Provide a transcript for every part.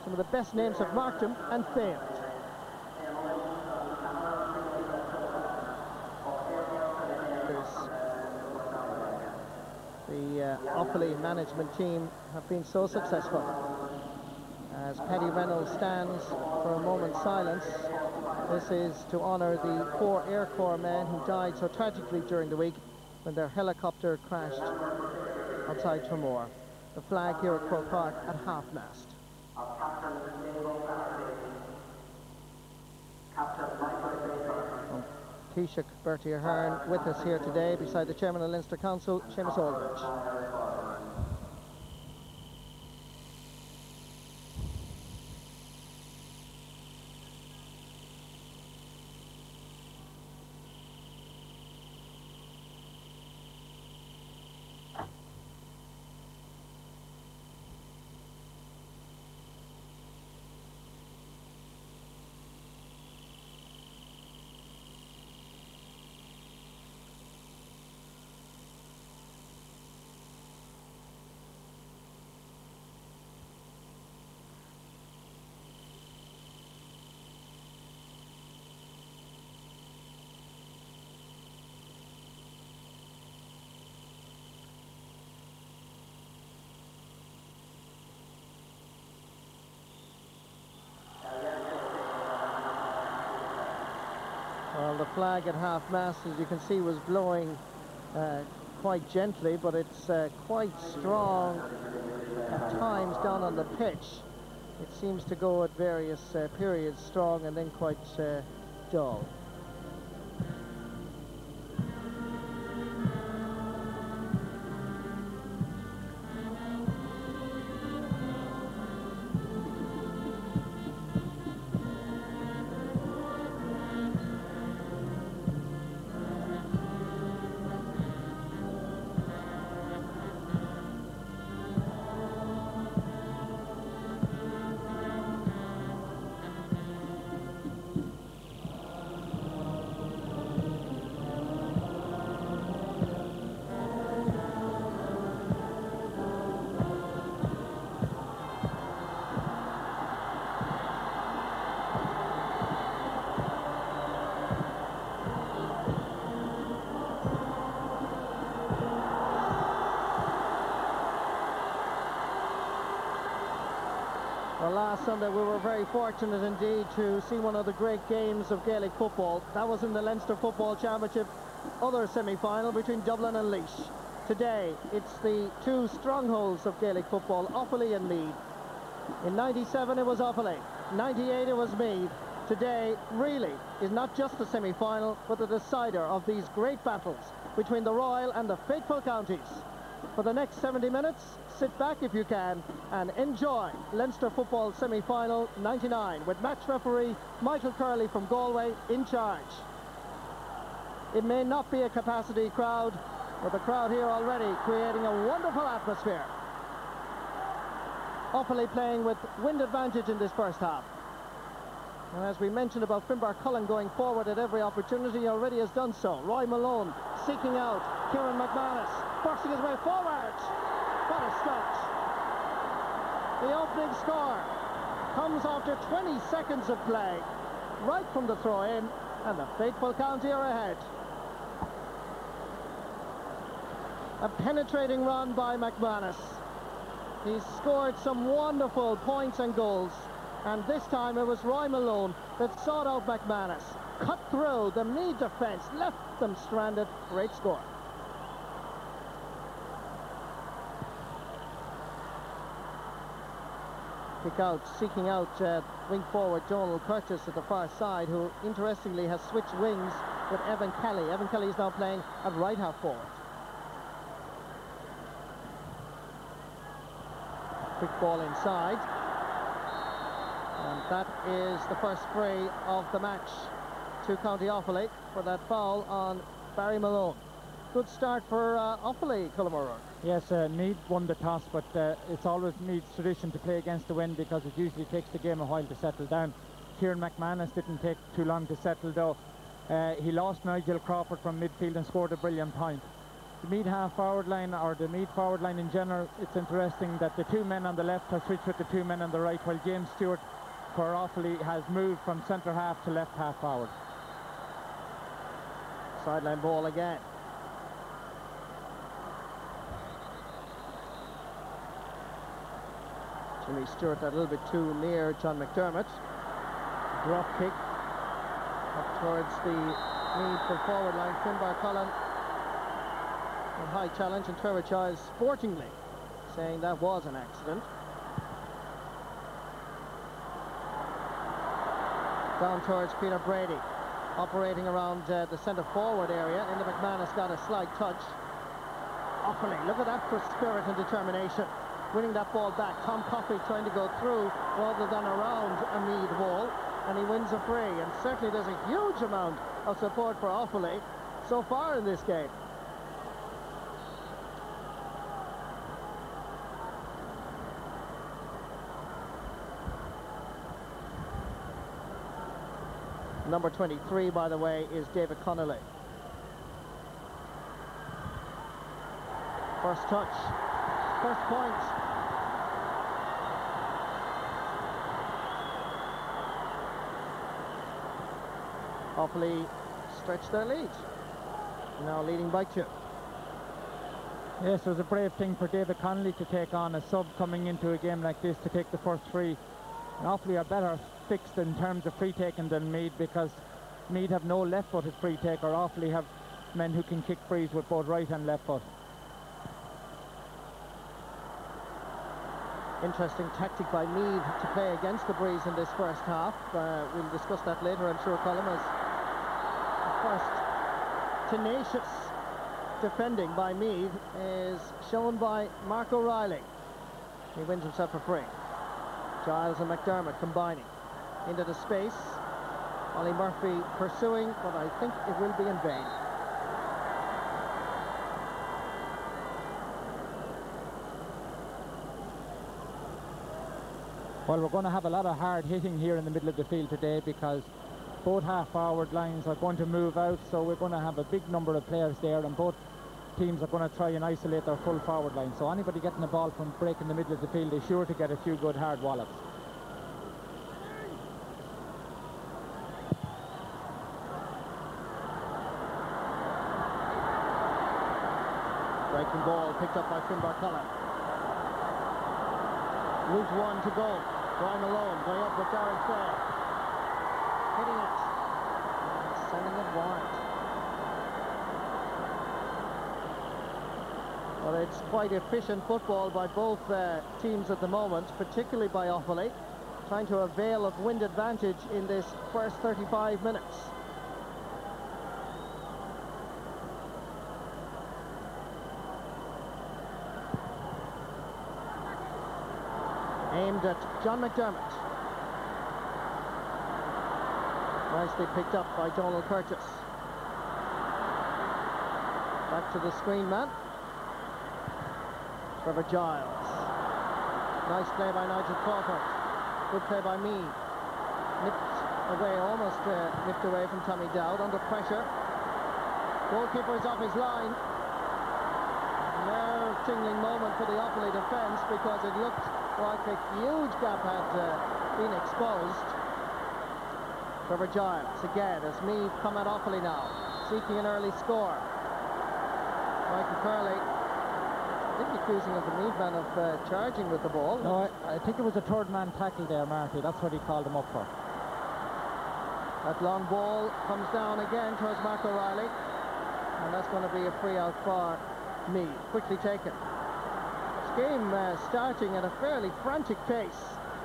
Some of the best names have marked him and failed. The Offaly management team have been so successful. As Paddy Reynolds stands for a moment's silence, this is to honour the 4 Air Corps men who died so tragically during the week when their helicopter crashed outside Tramore. The flag here at Croke Park at half-mast. Taoiseach Bertie Ahern with us here today beside the Chairman of Leinster Council, Seamus Aldridge. Well, the flag at half-mast, as you can see, was blowing quite gently, but it's quite strong at times down on the pitch. It seems to go at various periods strong and then quite dull. Well, last Sunday we were very fortunate indeed to see one of the great games of Gaelic football. That was in the Leinster Football Championship, other semi-final between Dublin and Laois. Today, it's the 2 strongholds of Gaelic football, Offaly and Meath. In '97 it was Offaly, '98 it was Meath. Today, really, is not just the semi-final, but the decider of these great battles between the Royal and the faithful counties. For the next 70 minutes, sit back if you can and enjoy Leinster Football Semi-Final '99 with match referee Michael Curley from Galway in charge. It may not be a capacity crowd, but the crowd here already creating a wonderful atmosphere. Offaly playing with wind advantage in this first half. And as we mentioned about Finbar Cullen going forward at every opportunity, he already has done so. Roy Malone seeking out Kieran McManus, forcing his way forward. What a start. The opening score comes after 20 seconds of play, right from the throw-in, and the faithful county are ahead. A penetrating run by McManus. He's scored some wonderful points and goals, and this time it was Roy Malone that sought out McManus, cut through the Meath defence, left them stranded. Great score. Kick out, seeking out wing forward Donald Curtis at the far side, who interestingly has switched wings with Evan Kelly. Evan Kelly is now playing at right half forward. Quick ball inside, and that is the first free of the match to County Offaly for that foul on Barry Malone. Good start for Offaly, Colm O'Rourke. Yes, Meath won the toss, but it's always Meath's tradition to play against the wind because it usually takes the game a while to settle down. Kieran McManus didn't take too long to settle though. He lost Nigel Crawford from midfield and scored a brilliant point. the Meath half-forward line, or the Meath forward line in general, it's interesting that the two men on the left have switched with the two men on the right, while James Stewart for Offaly has moved from centre half to left half forward. Sideline ball again. Jimmy Stewart a little bit too near John McDermott. Drop kick up towards the Meath full forward line. Finbar Cullen, a high challenge, and Trevor Giles sportingly saying that was an accident. Down towards Peter Brady, operating around the centre forward area. Enda McManus got a slight touch. Offaly, look at that for spirit and determination. Winning that ball back. Tom Coffey trying to go through rather than around a Meath wall, and he wins a free. And certainly there's a huge amount of support for Offaly so far in this game. Number 23, by the way, is David Connolly. First touch, first point. Offaly stretch their lead, now leading by 2. Yes, it was a brave thing for David Connolly to take on a sub coming into a game like this to take the first free. And Offaly are better fixed in terms of free taking than Meath, because Meath have no left-footed free taker. Offaly have men who can kick frees with both right and left foot. Interesting tactic by Meath to play against the breeze in this first half. We'll discuss that later, I'm sure, Colin, as the first tenacious defending by Meath is shown by Mark O'Reilly. He wins himself a free. Giles and McDermott combining into the space. Ollie Murphy pursuing, but I think it will be in vain. Well, we're going to have a lot of hard hitting here in the middle of the field today, because both half-forward lines are going to move out, so we're going to have a big number of players there, and both teams are going to try and isolate their full forward line. So anybody getting the ball from breaking the middle of the field is sure to get a few good hard wallops. Breaking ball picked up by Finbar Cullen. Route 1 to go. Brian Malone going up with Darren Fair. Hitting it. And sending it wide. Well, it's quite efficient football by both teams at the moment, particularly by Offaly, trying to avail of wind advantage in this first 35 minutes. Aimed at John McDermott. Nicely picked up by Donald Curtis. Back to the screen man. Trevor Giles. Nice play by Nigel Crawford. Good play by Meath. Nipped away, almost nipped away from Tommy Dowd under pressure. Goalkeeper is off his line. Nerve-tingling moment for the Offaly defence, because it looked like a huge gap had been exposed. Trevor Giles again as Meath come at Offaly now, seeking an early score. Michael Curley, I think accusing of the Meath man of charging with the ball. No, I think it was a third man tackle there, Marty. That's what he called him up for. That long ball comes down again towards Mark O'Reilly, and that's going to be a free out for Meath. Quickly taken. Game starting at a fairly frantic pace.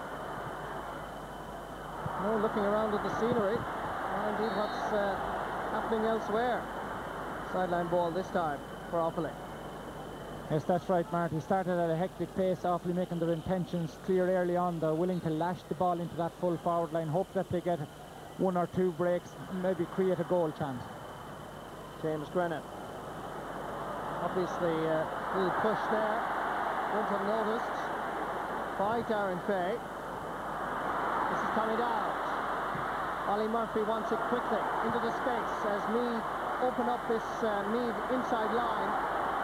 No looking around at the scenery, and indeed what's happening elsewhere. Sideline ball this time for Offaly. Yes, that's right, Marty. Started at a hectic pace, Offaly making their intentions clear early on. They're willing to lash the ball into that full forward line, hope that they get one or two breaks, maybe create a goal chance. James Grennan. Obviously a little push there. Went unnoticed by Darren Fay. This is Tommy Dowd. Ollie Murphy wants it quickly into the space as Meath open up this Meath inside line.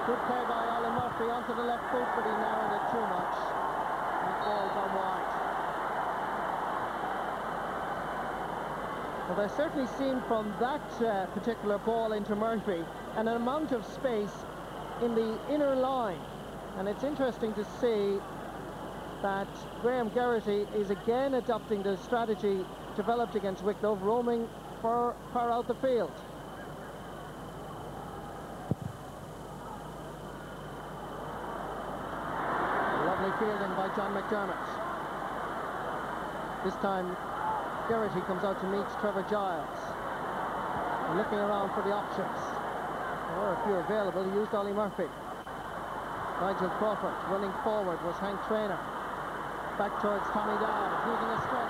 Good play by Ollie Murphy onto the left foot, but he narrowed it too much. That ball gone wide. Well, there certainly seemed from that particular ball into Murphy an amount of space in the inner line. And it's interesting to see that Graham Geraghty is again adopting the strategy developed against Wicklow, roaming far out the field. Lovely fielding by John McDermott. This time Geraghty comes out to meet Trevor Giles. And looking around for the options. There were a few available. He used Ollie Murphy. Nigel Crawford running forward was Hank Traynor. Back towards Tommy Dowd, using a stretch.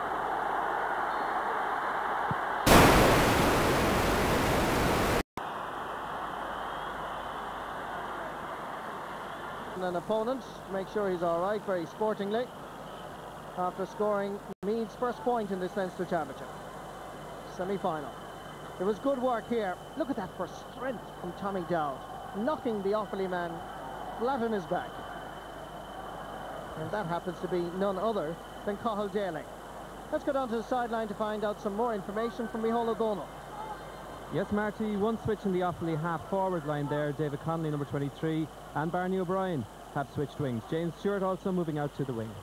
An opponent to make sure he's all right, very sportingly, after scoring Meath's first point in this Leinster Championship semi-final. There was good work here. Look at that for strength from Tommy Dowd, knocking the Offaly man flat on his back. And that happens to be none other than Cathal Daly. Let's go down to the sideline to find out some more information from Micheál O'Donnell. Yes, Marty, one switch in the Offaly half-forward line there. David Connolly, number 23, and Barney O'Brien have switched wings. James Stewart also moving out to the wing.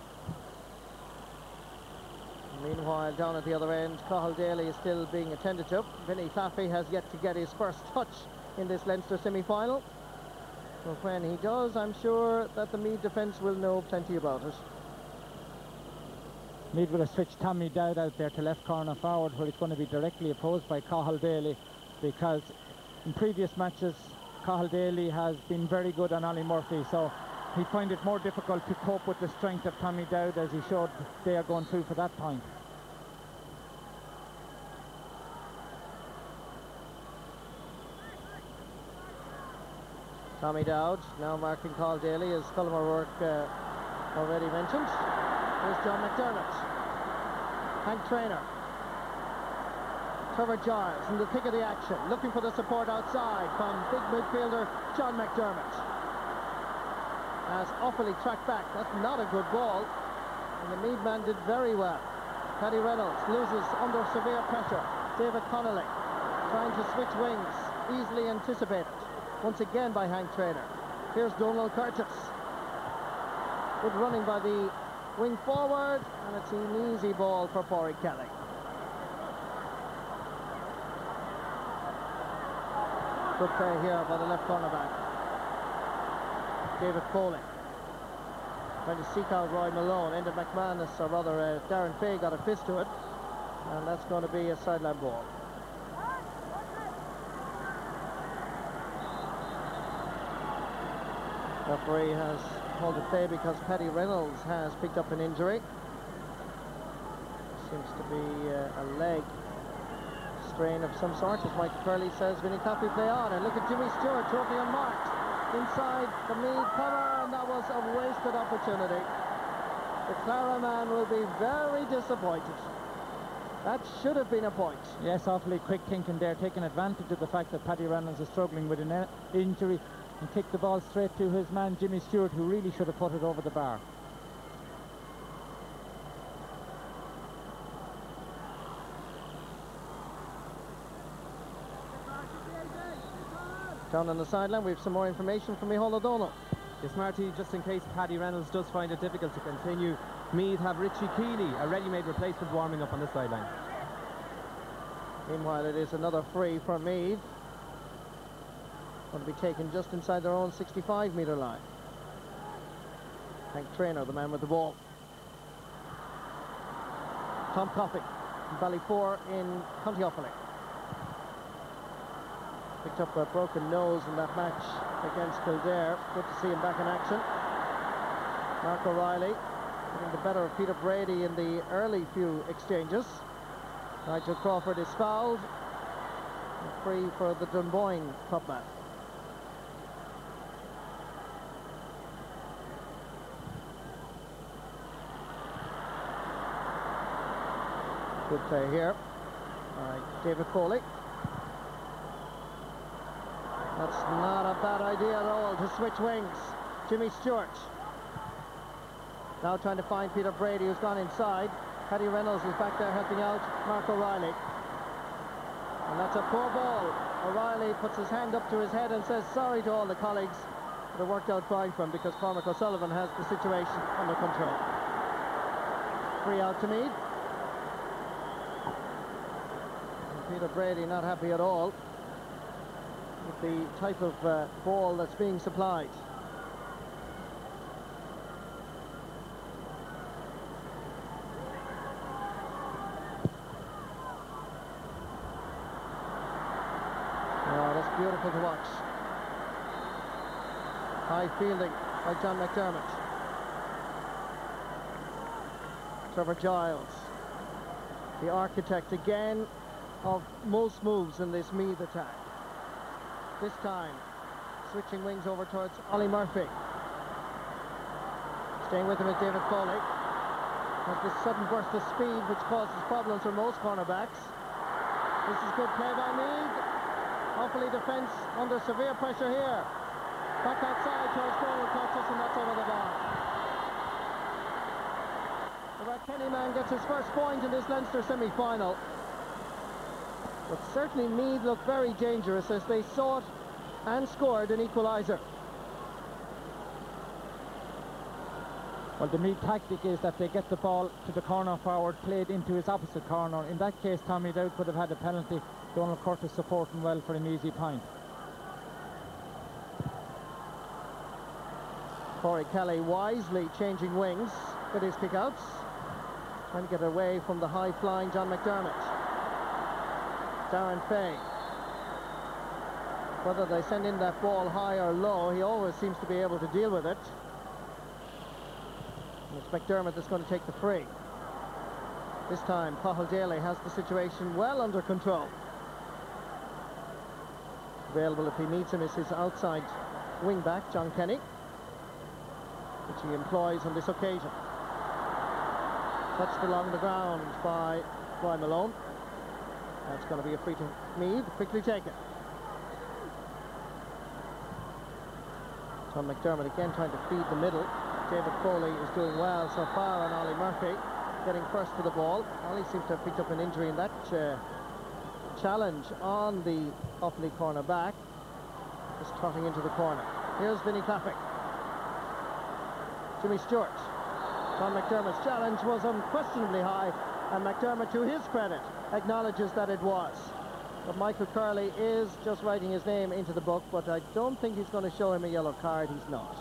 Meanwhile, down at the other end, Cathal Daly is still being attended to. Vinny Faffey has yet to get his first touch in this Leinster semi-final. So when he does, I'm sure that the Meath defence will know plenty about it. Meath will have switched Tommy Dowd out there to left corner forward, where he's going to be directly opposed by Cathal Daly, because in previous matches Cathal Daly has been very good on Ollie Murphy, so he find it more difficult to cope with the strength of Tommy Dowd, as he showed they are going through for that point. Tommy Dowd now marking Cathal Daly, as Colm O'Rourke already mentioned. Here's John McDermott, Hank Traynor, Trevor Giles in the thick of the action, looking for the support outside from big midfielder John McDermott. As Offaly tracked back, that's not a good ball, and the Meath man did very well. Paddy Reynolds loses under severe pressure. David Connolly trying to switch wings, easily anticipated once again by Hank Traynor. Here's Donald Curtis. Good running by the wing forward, and it's an easy ball for Pádraig Kelly. Good play here by the left cornerback, David Foley. Trying to seek out Roy Malone. Enda McManus, or rather Darren Fay, got a fist to it, and that's going to be a sideline ball. Referee has called a play because Paddy Reynolds has picked up an injury. Seems to be a leg strain of some sort, as Mike Curley says. Vinny Coffey play on, and look at Jimmy Stewart totally unmarked inside the Meath cover, and that was a wasted opportunity. The Clara man will be very disappointed. That should have been a point. Yes, awfully quick thinking there, taking advantage of the fact that Paddy Reynolds is struggling with an injury, and kicked the ball straight to his man Jimmy Stewart, who really should have put it over the bar. Down on the sideline, we have some more information from Micheál O'Donnell. Yes, Marty, just in case Paddy Reynolds does find it difficult to continue, Meath have Richie Keeley, a ready-made replacement, warming up on the sideline. Meanwhile, it is another free for Meath. Going to be taken just inside their own 65-metre line. Hank Traynor, the man with the ball. Tom Coffey from Ballyfour in County Offaly. Picked up a broken nose in that match against Kildare. Good to see him back in action. Mark O'Reilly getting the better of Peter Brady in the early few exchanges. Nigel Crawford is fouled. And free for the Dunboyne clubman. Good play here by David Foley. That's not a bad idea at all to switch wings. Jimmy Stewart. Now trying to find Peter Brady, who's gone inside. Paddy Reynolds is back there helping out Mark O'Reilly. And that's a poor ball. O'Reilly puts his hand up to his head and says sorry to all the colleagues. But it worked out fine for him because Cormac O'Sullivan has the situation under control. Free out to Meath. And Peter Brady not happy at all with the type of ball that's being supplied. Oh, that's beautiful to watch. High fielding by John McDermott. Trevor Giles, the architect again of most moves in this Meath attack. This time, switching wings over towards Ollie Murphy. Staying with him is David Foley. Has this sudden burst of speed which causes problems for most cornerbacks. This is good play by Meath. Offaly defence under severe pressure here. Back outside towards Donald Curtis, and that's over the bar. The Kenny man gets his first point in this Leinster semi-final. But certainly Meath looked very dangerous as they sought and scored an equaliser. Well, the Meath tactic is that they get the ball to the corner forward, played into his opposite corner. In that case, Tommy Dowd would have had a penalty. Donald Curtis supporting well for an easy point. Corey Kelly wisely changing wings with his kickouts. Trying to get away from the high-flying John McDermott. Darren Fay. Whether they send in that ball high or low, he always seems to be able to deal with it. And it's McDermott that's going to take the free. This time, Cathal Daly has the situation well under control. Available if he needs him is his outside wing-back, John Kenny, which he employs on this occasion. Touched along the ground by Brian Malone. That's going to be a free to Meath, quickly taken. John McDermott again trying to feed the middle. David Foley is doing well so far on Ollie Murphy, getting first to the ball. Ollie seems to have picked up an injury in that challenge on the Offaly corner back. Just trotting into the corner. Here's Vinnie Claffey. Jimmy Stewart. John McDermott's challenge was unquestionably high, and McDermott, to his credit, acknowledges that it was. But Michael Curley is just writing his name into the book, but I don't think he's going to show him a yellow card. He's not.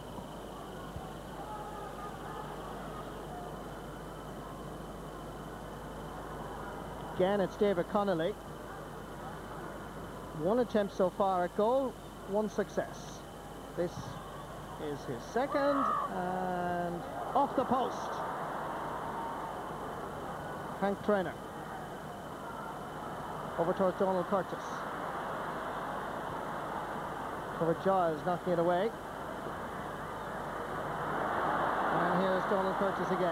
Again, it's David Connolly. One attempt so far at goal, one success. This is his second, and off the post. Hank Traynor. Over towards Donald Curtis. Trevor Giles knocking it away. And here's Donald Curtis again.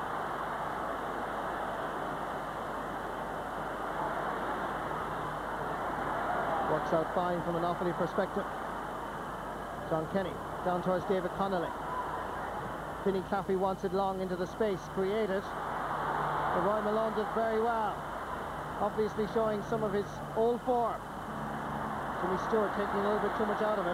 Works out fine from an Offaly perspective. John Kenny down towards David Connolly. Vinnie Claffey wants it long into the space created. But Roy Malone did very well, obviously showing some of his old form. Jimmy Stewart taking a little bit too much out of it.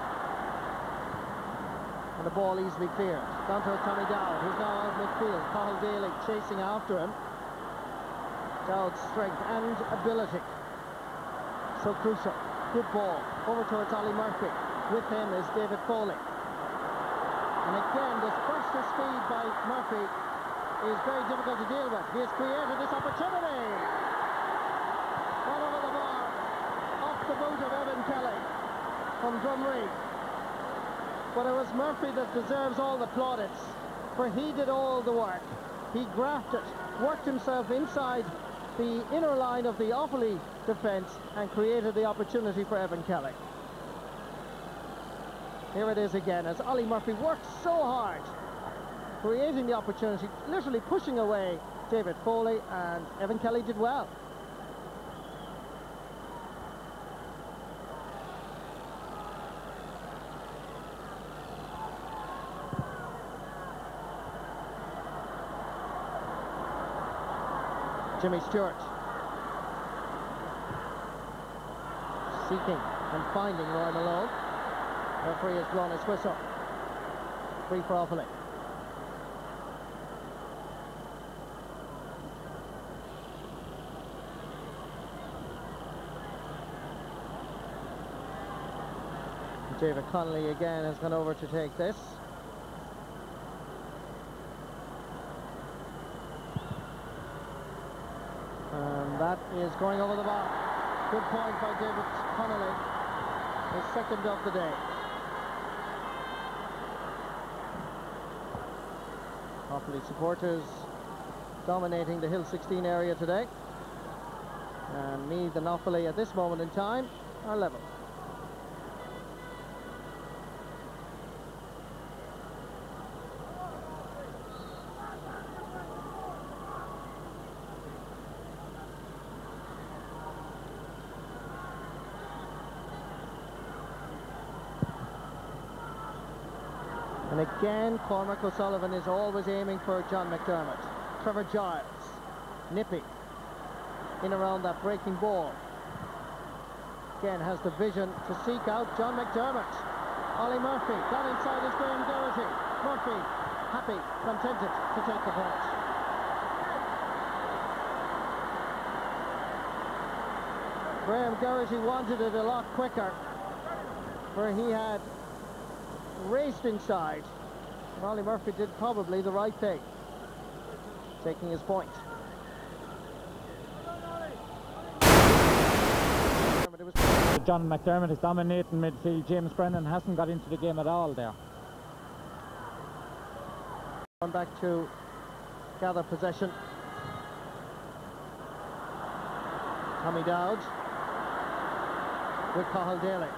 And the ball easily cleared. Down towards Tommy Dowd, who's now out midfield. Cathal Daly chasing after him. Dowd's strength and ability, so crucial. Good ball. Over towards Ollie Murphy. With him is David Foley. And again, this burst of speed by Murphy is very difficult to deal with. He has created this opportunity. Right over the bar. Off the boot of Evan Kelly from Drumree. But it was Murphy that deserves all the plaudits, for he did all the work. He grafted, worked himself inside the inner line of the Offaly defence and created the opportunity for Evan Kelly. Here it is again as Ollie Murphy worked so hard, creating the opportunity, literally pushing away David Foley, and Evan Kelly did well. Jimmy Stewart. Seeking and finding Roy Malone. Referee has blown his whistle. Free for Offaly. David Connolly again has gone over to take this. And that is going over the bar. Good point by David Connolly. His second of the day. Offaly supporters dominating the Hill 16 area today. And Meath and Offaly at this moment in time are level. And again, Cormac O'Sullivan is always aiming for John McDermott. Trevor Giles, nippy, in around that breaking ball. Again, has the vision to seek out John McDermott. Ollie Murphy, got inside his Graham Geraghty. Murphy, happy, contented to take the point. Graham Geraghty wanted it a lot quicker, where he had raced inside. Ollie Murphy did probably the right thing, taking his point. John McDermott is dominating midfield. James Brennan hasn't got into the game at all there. Going back to gather possession. Tommy Dowd with Cathal Daly.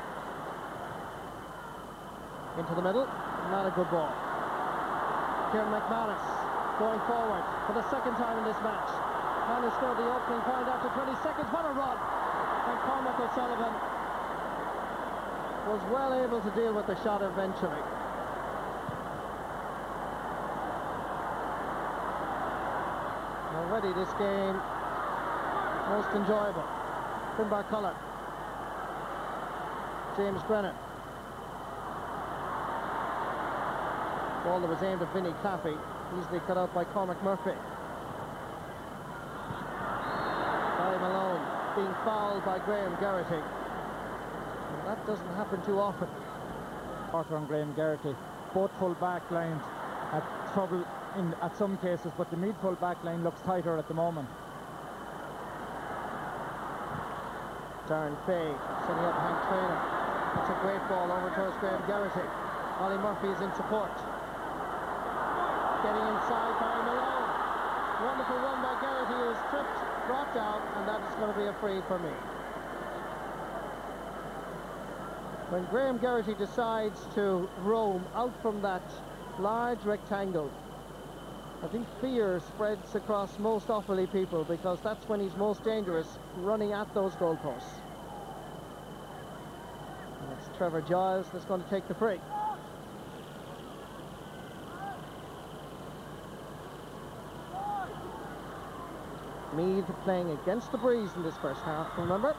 Into the middle, not a good ball. Kieran McManus going forward for the second time in this match. And has scored the opening point after 20 seconds. What a run! And Cormac O'Sullivan was well able to deal with the shot eventually. Already this game most enjoyable. Finbar Cullen, James Brennan. Ball that was aimed at Vinnie Claffey, easily cut out by Cormac Murphy. Barry Malone being fouled by Graham Geraghty. And that doesn't happen too often. Porter and Graham Geraghty, both full back lines had trouble at some cases, but the Meath full back line looks tighter at the moment. Darren Fay setting up Hank Traynor. That's a great ball over towards Graham Geraghty. Ollie Murphy is in support. Getting inside by Malone. Wonderful run by Geraghty, who is tripped, brought down, and that is going to be a free for me. When Graham Geraghty decides to roam out from that large rectangle, I think fear spreads across most Offaly people, because that's when he's most dangerous, running at those goalposts. And it's Trevor Giles that's going to take the free. Meath playing against the breeze in this first half, remember?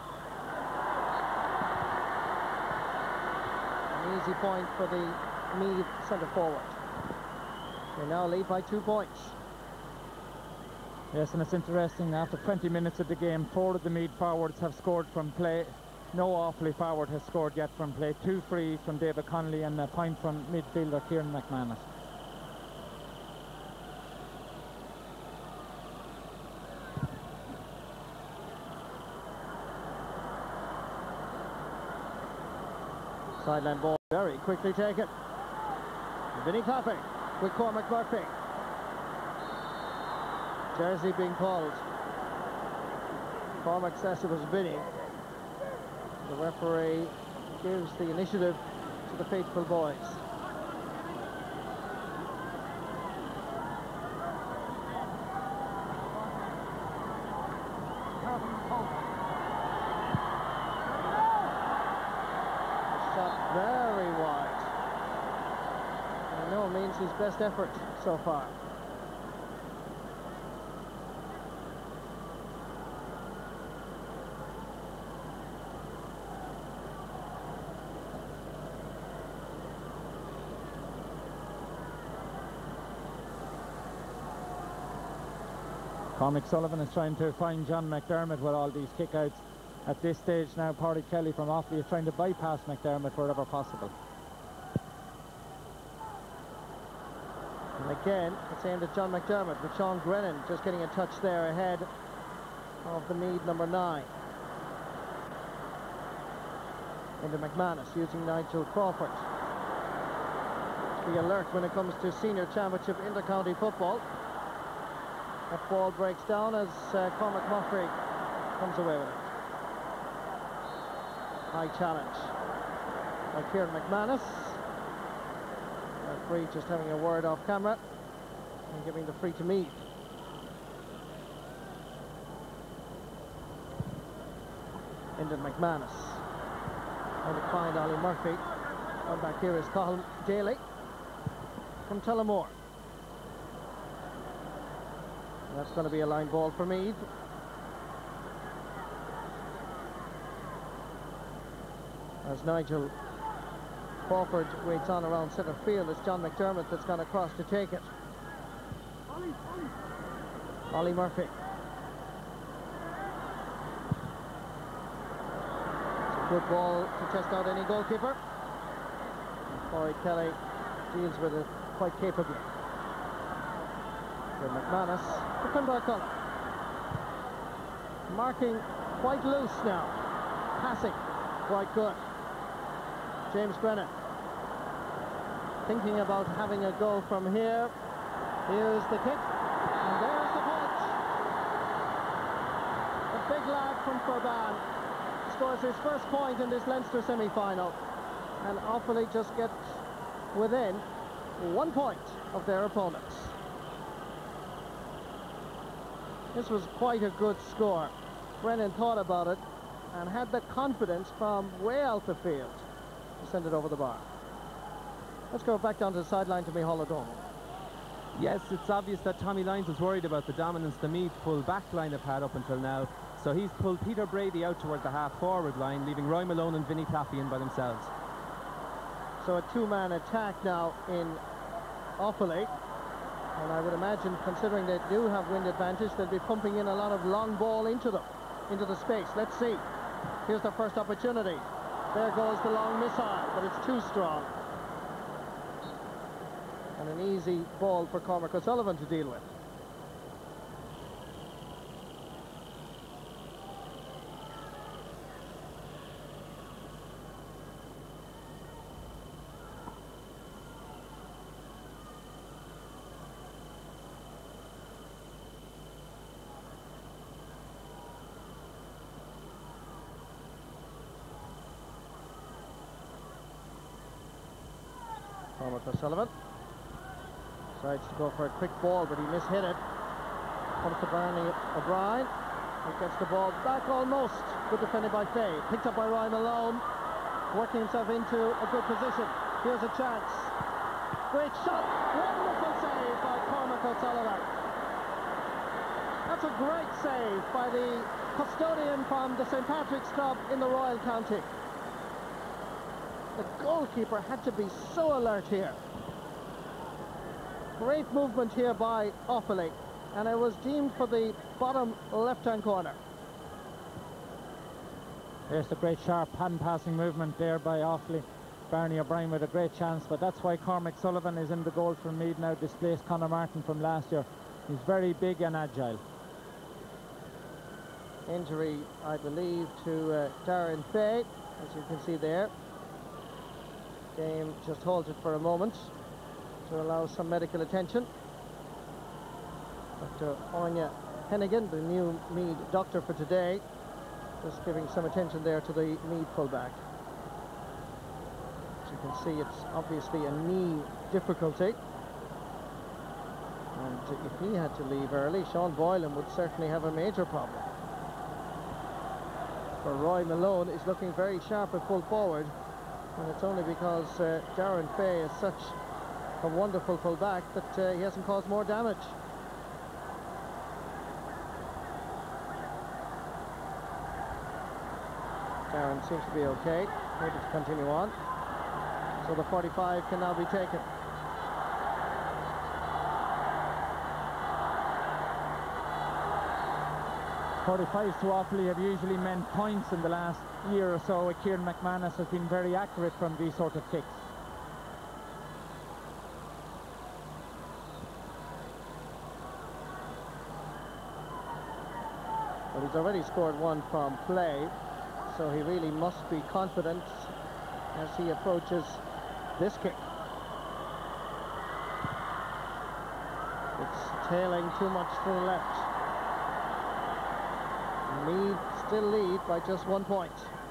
An easy point for the Meath centre forward. They now lead by 2 points. Yes, and it's interesting, after 20 minutes of the game, 4 of the Meath forwards have scored from play. No Offaly forward has scored yet from play. 2 free from David Connolly and a point from midfielder Kieran McManus. Sideline ball very quickly taken. Vinnie Claffey with Cormac Murphy. Jersey being called. Cormac says it was Vinnie. The referee gives the initiative to the faithful boys. Shot very wide. By no means his best effort so far. Cormac Sullivan is trying to find John McDermott with all these kickouts. At this stage now, Pádraig Kelly from Offaly is trying to bypass McDermott wherever possible. And again, it's aimed at John McDermott, with Sean Grennan just getting a touch there ahead of the Meath number 9. Into McManus using Nigel Crawford. Be alert when it comes to senior championship inter-county football. That ball breaks down as Cormac Muffrey comes away with it. High challenge by Kieran McManus. Referee just having a word off camera and giving the free to Meath. Into McManus. Trying to find Ollie Murphy. And back here is Cathal Daly from Tullamore. That's going to be a line ball for Meath. As Nigel Crawford waits on around centre field, it's John McDermott that's gone across to take it. Ollie Murphy. It's a good ball to test out any goalkeeper. Pádraig Kelly deals with it quite capably. For McManus, for Clontarf. Marking quite loose now. Passing quite good. James Grennan thinking about having a go from here. Here's the kick, and there's the punch. A big lad from Ferban scores his first point in this Leinster semi-final, and Offaly just get within 1 point of their opponents. This was quite a good score. Brennan thought about it and had the confidence from way out the field to send it over the bar. Let's go back down to the sideline to Micheál O'Donnell. Yes, it's obvious that Tommy Lyons was worried about the dominance the Meath full back line have had up until now, so he's pulled Peter Brady out towards the half-forward line, leaving Roy Malone and Vinny Claffey in by themselves. So a two-man attack now in Offaly, and I would imagine, considering they do have wind advantage, they'll be pumping in a lot of long ball into them, into the space. Let's see. Here's their first opportunity. There goes the long missile, but it's too strong. And an easy ball for Cormac O'Sullivan to deal with. Cormac O'Sullivan decides to go for a quick ball, but he mishit it. Comes to Barney O'Brien. He gets the ball back almost. Good defended by Fay. Picked up by Ryan Malone. Working himself into a good position. Here's a chance. Great shot. Wonderful save by Cormac O'Sullivan. That's a great save by the custodian from the St. Patrick's Club in the Royal County. The goalkeeper had to be so alert here. Great movement here by Offaly, and it was deemed for the bottom left-hand corner. There's the great sharp hand-passing movement there by Offaly. Barney O'Brien with a great chance, but that's why Cormac Sullivan is in the goal for Meath now, displaced Conor Martin from last year. He's very big and agile. Injury, I believe, to Darren Fay, as you can see there. Game just halted for a moment to allow some medical attention. Dr. Anya Hennigan, the new Meath doctor for today, just giving some attention there to the Meath fullback. As you can see, it's obviously a knee difficulty. And if he had to leave early, Sean Boylan would certainly have a major problem. For Roy Malone is looking very sharp at full forward, and it's only because Darren Fay is such a wonderful full-back that he hasn't caused more damage. Darren seems to be okay, able to continue on. So the 45 can now be taken. 45s to Offaly have usually meant points in the last year or so. Kieran McManus has been very accurate from these sort of kicks. Well, he's already scored one from play, so he really must be confident as he approaches this kick. It's tailing too much to the left. Meath still lead by just 1 point.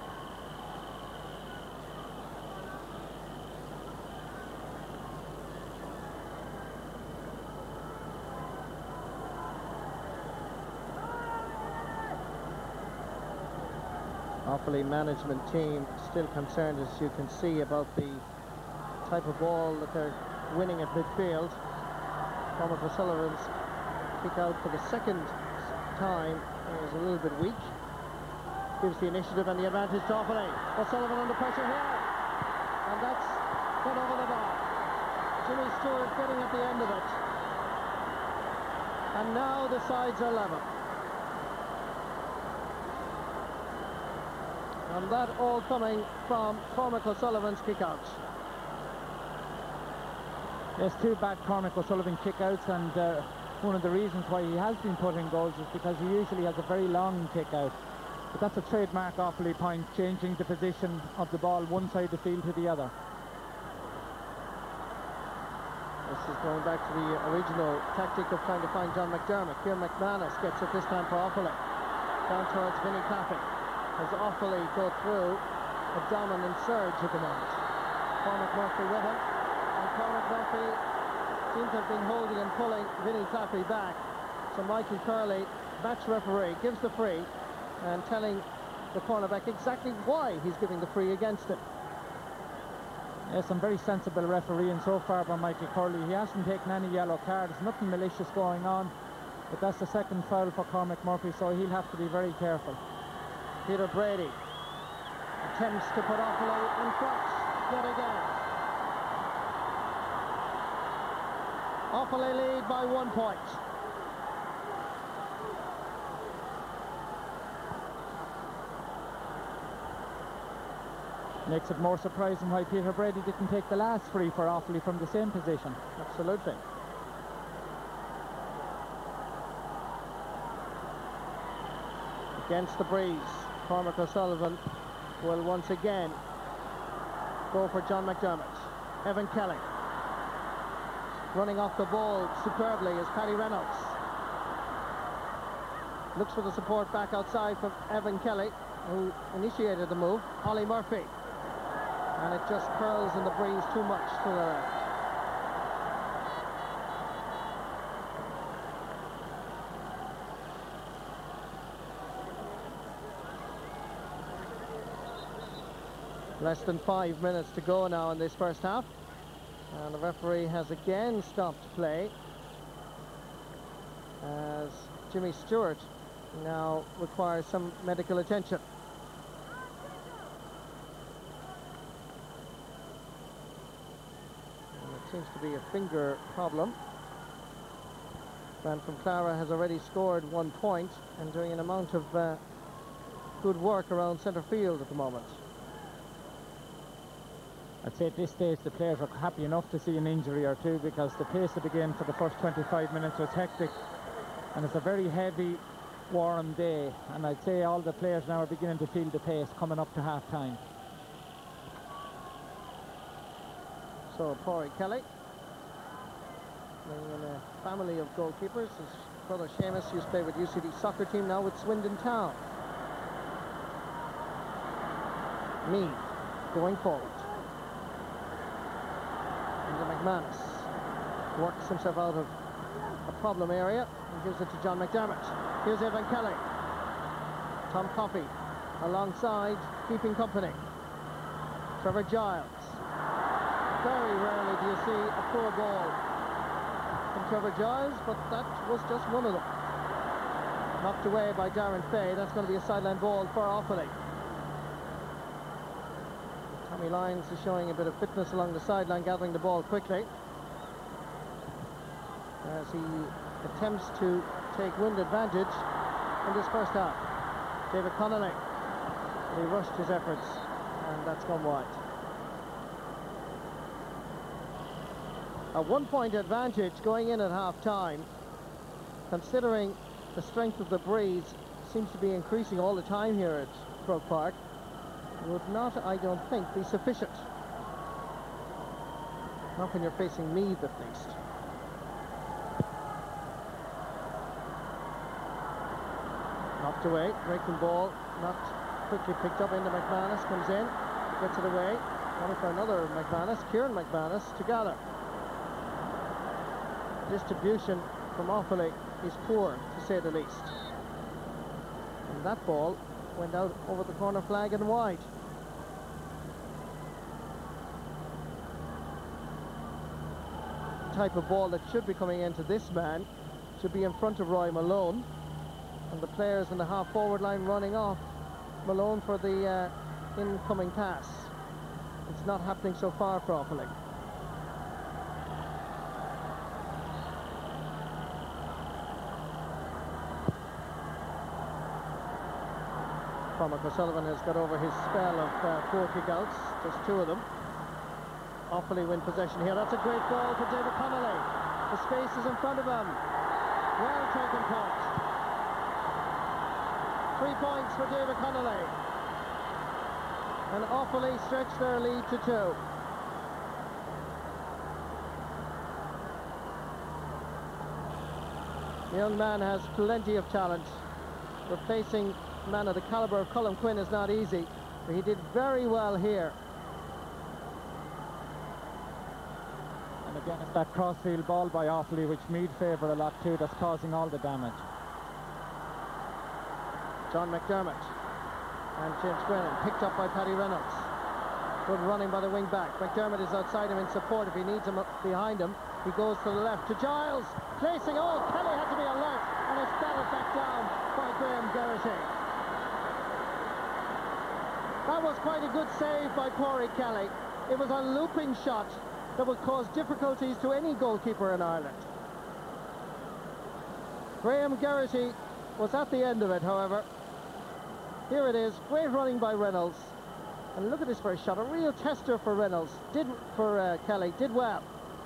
Offaly management team still concerned, as you can see, about the type of ball that they're winning at midfield. Cormac O'Sullivan's kick out for the second time is a little bit weak. Gives the initiative and the advantage to Offaly. O'Sullivan under pressure here, and that's put over the bar. Jimmy Stewart getting at the end of it, and now the sides are level. And that all coming from Cormac O'Sullivan's kick-out. Yes, two bad Cormac O'Sullivan kick-outs, and one of the reasons why he has been putting goals is because he usually has a very long kick-out. But that's a trademark Offaly point, changing the position of the ball one side of the field to the other. This is going back to the original tactic of trying to find John McDermott. Here McManus gets it this time for Offaly. Down towards Vinnie Claffey. As Offaly go through a dominant surge at the moment. Cormac Murphy with him. And Cormac Murphy seems to have been holding and pulling Vinnie Claffey back. So Michael Curley, match referee, gives the free and telling the cornerback exactly why he's giving the free against him. Yes, some very sensible refereeing so far by Michael Curley. He hasn't taken any yellow cards, nothing malicious going on. But that's the second foul for Cormac Murphy, so he'll have to be very careful. Peter Brady attempts to put Offaly in front yet again. Offaly lead by 1 point. Makes it more surprising why Peter Brady didn't take the last free for Offaly from the same position. Absolutely. Against the breeze, Cormac O'Sullivan will once again go for John McDermott. Evan Kelly running off the ball superbly is Paddy Reynolds. Looks for the support back outside from Evan Kelly, who initiated the move. Ollie Murphy, and it just curls in the breeze too much to the left. Less than 5 minutes to go now in this first half, and the referee has again stopped play as Jimmy Stewart now requires some medical attention. And it seems to be a finger problem. Van from Clara has already scored 1 point and doing an amount of good work around centre field at the moment. I'd say at this stage the players are happy enough to see an injury or two, because the pace of the game for the first 25 minutes was hectic, and it's a very heavy, warm day, and I'd say all the players now are beginning to feel the pace coming up to half-time. So Pori Kelly, playing in a family of goalkeepers. His brother Seamus used to play with UCD soccer team, now with Swindon Town. Meath going forward. McManus works himself out of a problem area and gives it to John McDermott. Here's Evan Kelly. Tom Coffey alongside, keeping company. Trevor Giles. Very rarely do you see a poor ball from Trevor Giles, but that was just one of them. Knocked away by Darren Fay. That's going to be a sideline ball for Offaly. Tommy Lyons is showing a bit of fitness along the sideline, gathering the ball quickly as he attempts to take wind advantage in this first half. David Connolly. He rushed his efforts, and that's gone wide. A 1-point advantage going in at half-time, considering the strength of the breeze seems to be increasing all the time here at Croke Park, would not, I don't think, be sufficient. Not when you're facing Meath, at least. Knocked away, breaking ball, not quickly picked up into McManus, comes in, gets it away, running for another McManus, Kieran McManus, to gather. Distribution from Offaly is poor, to say the least. And that ball went out over the corner flag and wide. The type of ball that should be coming into this man should be in front of Roy Malone, and the players in the half-forward line running off Malone for the incoming pass. It's not happening so far for Offaly. Cormac O'Sullivan has got over his spell of poor kick-outs, just 2 of them. Offaly win possession here. That's a great ball for David Connolly. The space is in front of him. Well taken point. 3 points for David Connolly. And Offaly stretch their lead to 2. The young man has plenty of talent. Replacing a man of the calibre of Colm Quinn is not easy, but he did very well here. And again, it's that crossfield ball by Offaly, which Meath favour a lot too, that's causing all the damage. John McDermott and James Brennan, picked up by Paddy Reynolds. Good running by the wing back. McDermott is outside him in support. If he needs him behind him, he goes to the left to Giles, placing, oh, Kelly had to be alert, and it's batted back down by Graham Geraghty. That was quite a good save by Corey Kelly. It was a looping shot that would cause difficulties to any goalkeeper in Ireland. Graham Geraghty was at the end of it, however. Here it is, great running by Reynolds. And look at this first shot, a real tester for Reynolds. Kelly, did well.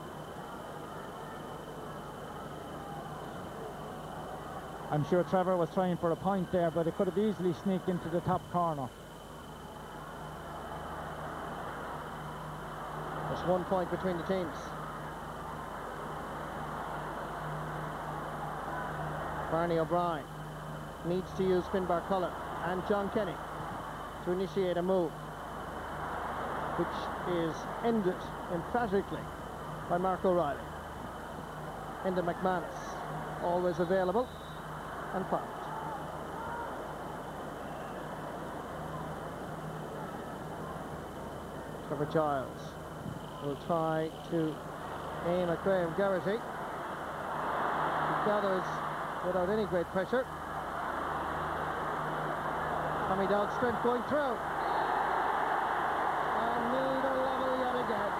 I'm sure Trevor was trying for a point there, but it could have easily sneaked into the top corner. Just 1 point between the teams. Barney O'Brien needs to use Finbar Cullen and John Kenny to initiate a move, which is ended emphatically by Mark O'Reilly. Enda McManus, always available and fouled. Trevor Giles will try to aim at Graham Geraghty. He gathers without any great pressure. Tommy Dowd's strength going through. And Meath are level yet again.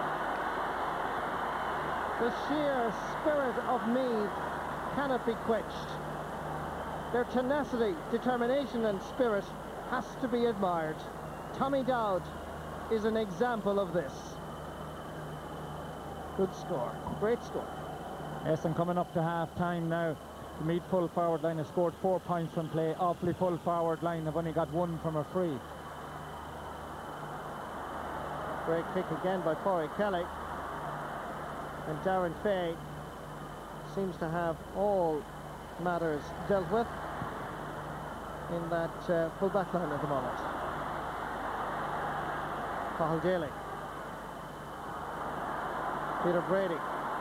The sheer spirit of Meath cannot be quenched. Their tenacity, determination and spirit has to be admired. Tommy Dowd is an example of this. Good score, great score. Yes, and coming up to half-time now, the Meath full forward line has scored 4 points from play. Offaly full forward line have only got 1 from a free. Great kick again by Corey Kelly. And Darren Fay seems to have all matters dealt with in that full back line at the moment. Cathal Daly. Peter Brady.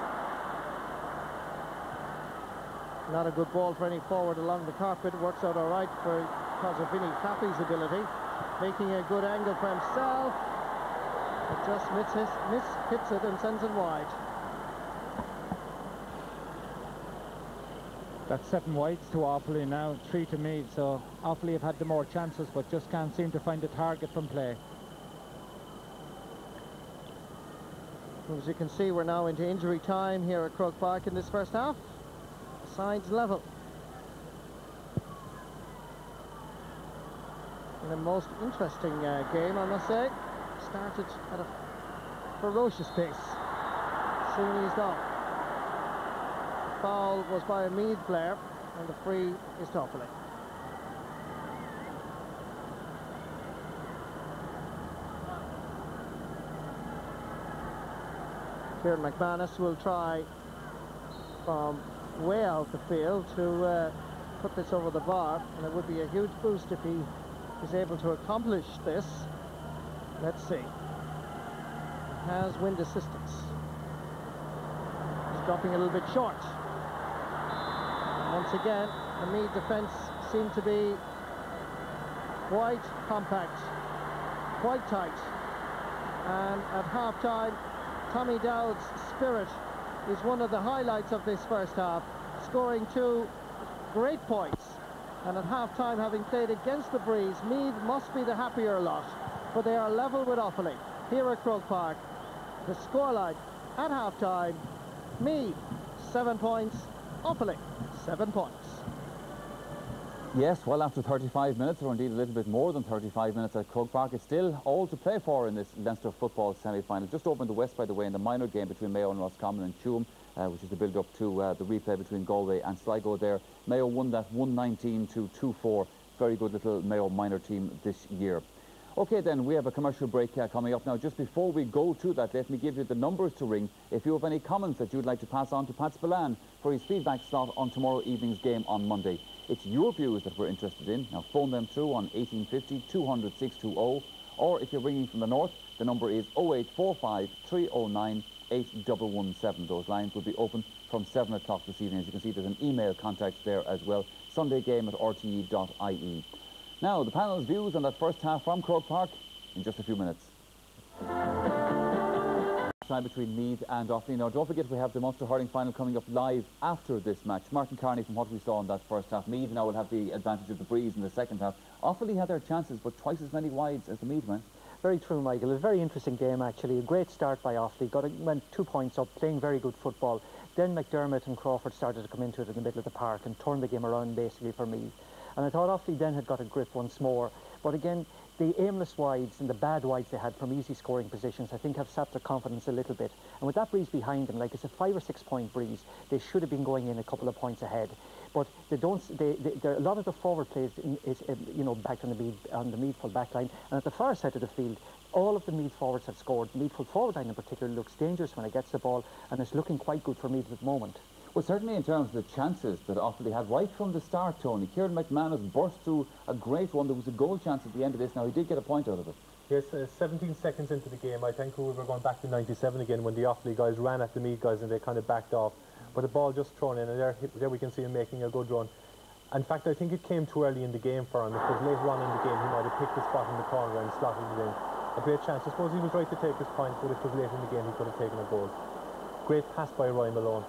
Not a good ball for any forward along the carpet. Works out all right because of Vinny Claffey's ability. Making a good angle for himself. It just hits it and sends it wide. That's 7 wides to Offaly now, 3 to Meath, so Offaly have had the more chances but just can't seem to find a target from play. As you can see, we're now into injury time here at Croke Park in this first half. Sides level. in a most interesting game, I must say. Started at a ferocious pace. Soon eased off. The foul was by a Meath player, and the free is to Offaly. Kieran McManus will try from way out the field to put this over the bar, and it would be a huge boost if he is able to accomplish this. Let's see. He has wind assistance. He's dropping a little bit short. And once again, the Meath defence seemed to be quite compact, quite tight. And at half-time, Tommy Dowd's spirit is one of the highlights of this first half, scoring 2 great points. And at half-time, having played against the breeze, Meath must be the happier lot, for they are level with Offaly here at Croke Park. The scoreline at half-time, Meath 7 points, Offaly 7 points. Yes, well, after 35 minutes, or indeed a little bit more than 35 minutes at Croke Park, it's still all to play for in this Leinster football semi-final. Just opened the West, by the way, in the minor game between Mayo and Roscommon and Tuam, which is the build-up to the replay between Galway and Sligo there. Mayo won that 119 to 2-4. Very good little Mayo minor team this year. OK, then, we have a commercial break coming up now. Just before we go to that, let me give you the numbers to ring if you have any comments that you'd like to pass on to Pat Spillane for his feedback slot on tomorrow evening's game on Monday. It's your views that we're interested in. Now, phone them through on 1850 200 620, or if you're ringing from the north, the number is 0845 309 8117. Those lines will be open from 7 o'clock this evening. As you can see, there's an email contact there as well, sundaygame@rte.ie. Now, the panel's views on that first half from Croke Park in just a few minutes. Time between Meath and Offaly. Now, don't forget we have the Munster Hurling Final coming up live after this match. Martin Carney, from what we saw in that first half, Meath now will have the advantage of the breeze in the second half. Offaly had their chances, but twice as many wides as the Meath went. Very true, Michael. A very interesting game, actually. A great start by Offaly. Went 2 points up, playing very good football. Then McDermott and Crawford started to come into it in the middle of the park and turned the game around, basically, for Meath. And I thought Offaly then had got a grip once more. But again, the aimless wides and the bad wides they had from easy scoring positions, I think, have sapped their confidence a little bit. And with that breeze behind them, like it's a 5 or 6 point breeze, they should have been going in a couple of points ahead. But they don't. A lot of the forward plays is back on the Meath full back line, and at the far side of the field, all of the Meath forwards have scored. The Meath full forward line in particular looks dangerous when it gets the ball, and it's looking quite good for Meath at the moment. Well, certainly in terms of the chances that Offaly had right from the start, Tony. Kieran McManus burst through a great one. There was a goal chance at the end of this. Now, he did get a point out of it. Yes, 17 seconds into the game, I think we were going back to 97 again when the Offaly guys ran at the Meath guys and they kind of backed off. But the ball just thrown in, and there we can see him making a good run. In fact, I think it came too early in the game for him, because later on in the game he might have picked the spot in the corner and slotted it in. A great chance. I suppose he was right to take his point, but if it was late in the game he could have taken a goal. Great pass by Roy Malone.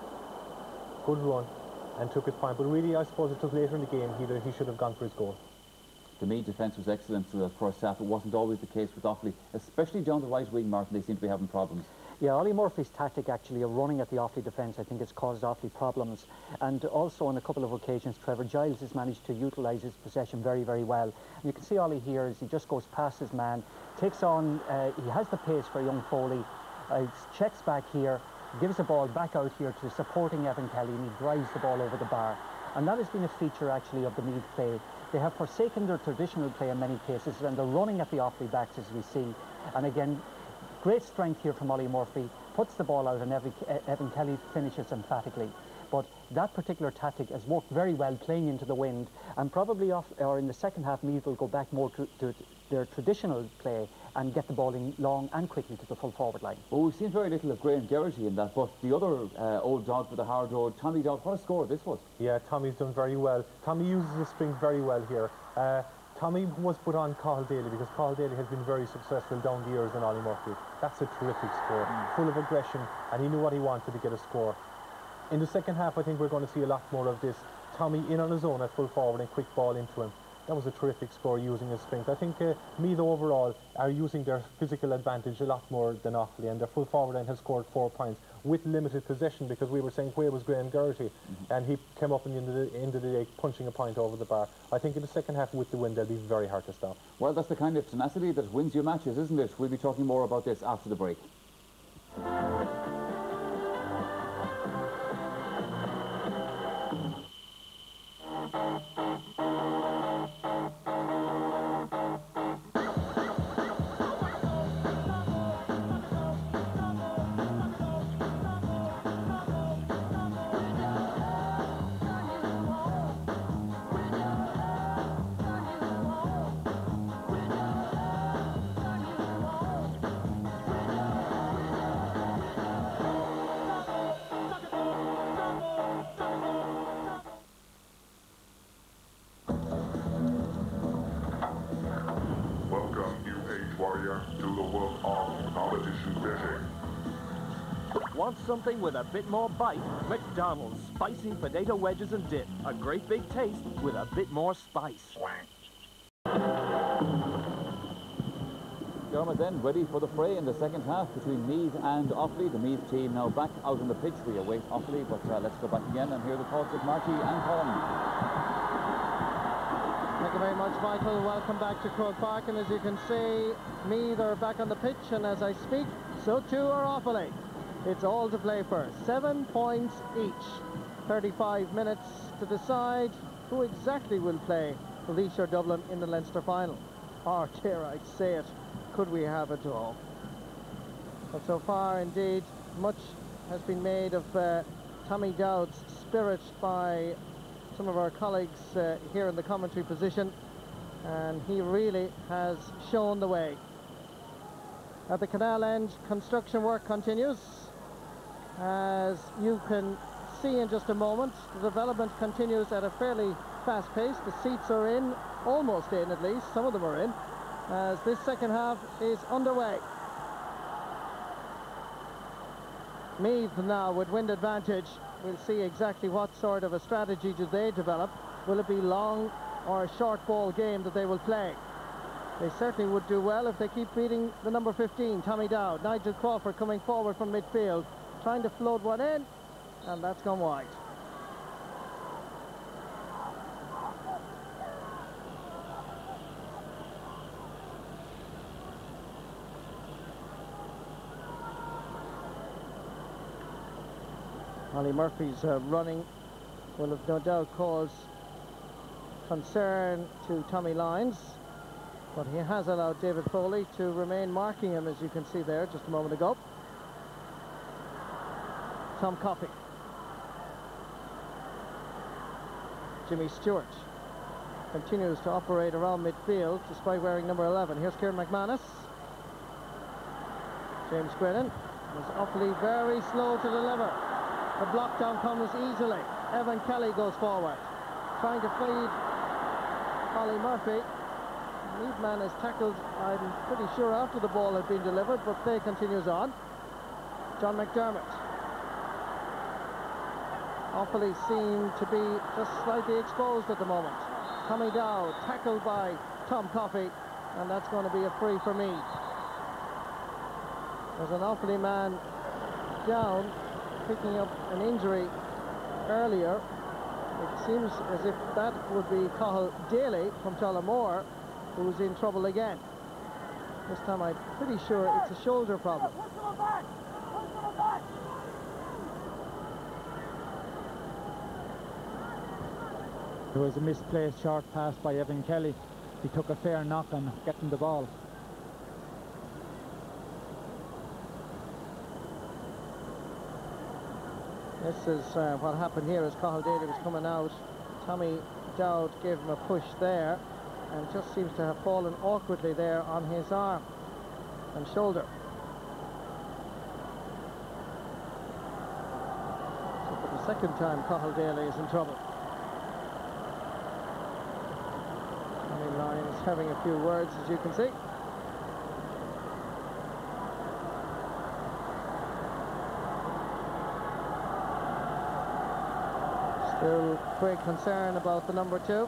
Good run, and took his point, but really I suppose it took later in the game he should have gone for his goal. The Meath defence was excellent through that first half. It wasn't always the case with Offaly, especially down the right wing, Martin. They seem to be having problems. Yeah, Ollie Murphy's tactic actually of running at the Offaly defence, I think, has caused Offaly problems. And also on a couple of occasions, Trevor Giles has managed to utilise his possession very, very well. And you can see Ollie here as he just goes past his man, takes on, he has the pace for young Foley, checks back here, gives the ball back out here to supporting Evan Kelly, and he drives the ball over the bar. And that has been a feature actually of the Meath play. They have forsaken their traditional play in many cases, and they're running at the Offaly backs, as we see. And again, great strength here from Ollie Murphy, puts the ball out, and Evan Kelly finishes emphatically. But that particular tactic has worked very well, playing into the wind, and probably in the second half Meath will go back more to their traditional play and get the ball in long and quickly to the full forward line. Well, we've seen very little of Graham Geraghty in that, but the other old dog for the hard road, Tommy Dowd, what a score this was. Yeah, Tommy's done very well. Tommy uses the sprint very well here. Tommy was put on Cathal Daly because Cathal Daly has been very successful down the years in Ollie Murphy. That's a terrific score, full of aggression, and he knew what he wanted to get a score. In the second half, I think we're going to see a lot more of this. Tommy in on his own at full forward and quick ball into him. That was a terrific score using his strength. I think Meath overall are using their physical advantage a lot more than Offaly, and their full forward line has scored 4 points. with limited possession, because we were saying where was Graham Geraghty, and he came up in the end of the day punching a point over the bar. I think in the second half with the wind they'll be very hard to stop. Well, that's the kind of tenacity that wins you matches, isn't it? We'll be talking more about this after the break. Want something with a bit more bite? McDonald's spicy potato wedges and dip. A great big taste with a bit more spice. Dermot then ready for the fray in the second half between Meath and Offaly. The Meath team now back out on the pitch. We await Offaly, but let's go back again and hear the thoughts of Marty and Colin. Thank you very much, Michael. Welcome back to Croke Park, and as you can see, Meath are back on the pitch, and as I speak, so too are Offaly. It's all to play for. 7 points each. 35 minutes to decide who exactly will play Laois or Dublin in the Leinster final. Or, dare I say it, could we have it all? But so far, indeed, much has been made of Tommy Dowd's spirit by some of our colleagues here in the commentary position, and he really has shown the way. At the canal end, construction work continues. As you can see in just a moment, the development continues at a fairly fast pace. The seats are in, almost in at least, some of them are in, as this second half is underway. Meath now with wind advantage. We'll see exactly what sort of a strategy do they develop. Will it be long or a short ball game that they will play? They certainly would do well if they keep beating the number 15, Tommy Dowd. Nigel Crawford coming forward from midfield, trying to float one in, and that's gone wide. Ollie Murphy's running will have no doubt caused concern to Tommy Lyons, but he has allowed David Foley to remain marking him, as you can see there just a moment ago. Tom Coffey. Jimmy Stewart continues to operate around midfield despite wearing number 11. Here's Kieran McManus. James Grennan was awfully very slow to deliver. The block down comes easily. Evan Kelly goes forward, trying to feed Ollie Murphy. Meath man is tackled, I'm pretty sure, after the ball had been delivered, but play continues on. John McDermott. Offaly seem to be just slightly exposed at the moment. Tommy Dowd tackled by Tom Coffey, and that's going to be a free for Meath. There's an Offaly man down, picking up an injury earlier. It seems as if that would be Cathal Daly from Tullamore, who's in trouble again. This time I'm pretty sure it's a shoulder problem. There was a misplaced short pass by Evan Kelly. He took a fair knock on getting the ball. This is what happened here as Cathal Daly was coming out. Tommy Dowd gave him a push there, and just seems to have fallen awkwardly there on his arm and shoulder. So for the second time, Cathal Daly is in trouble. Tommy Lyons having a few words, as you can see. Still great concern about the number 2.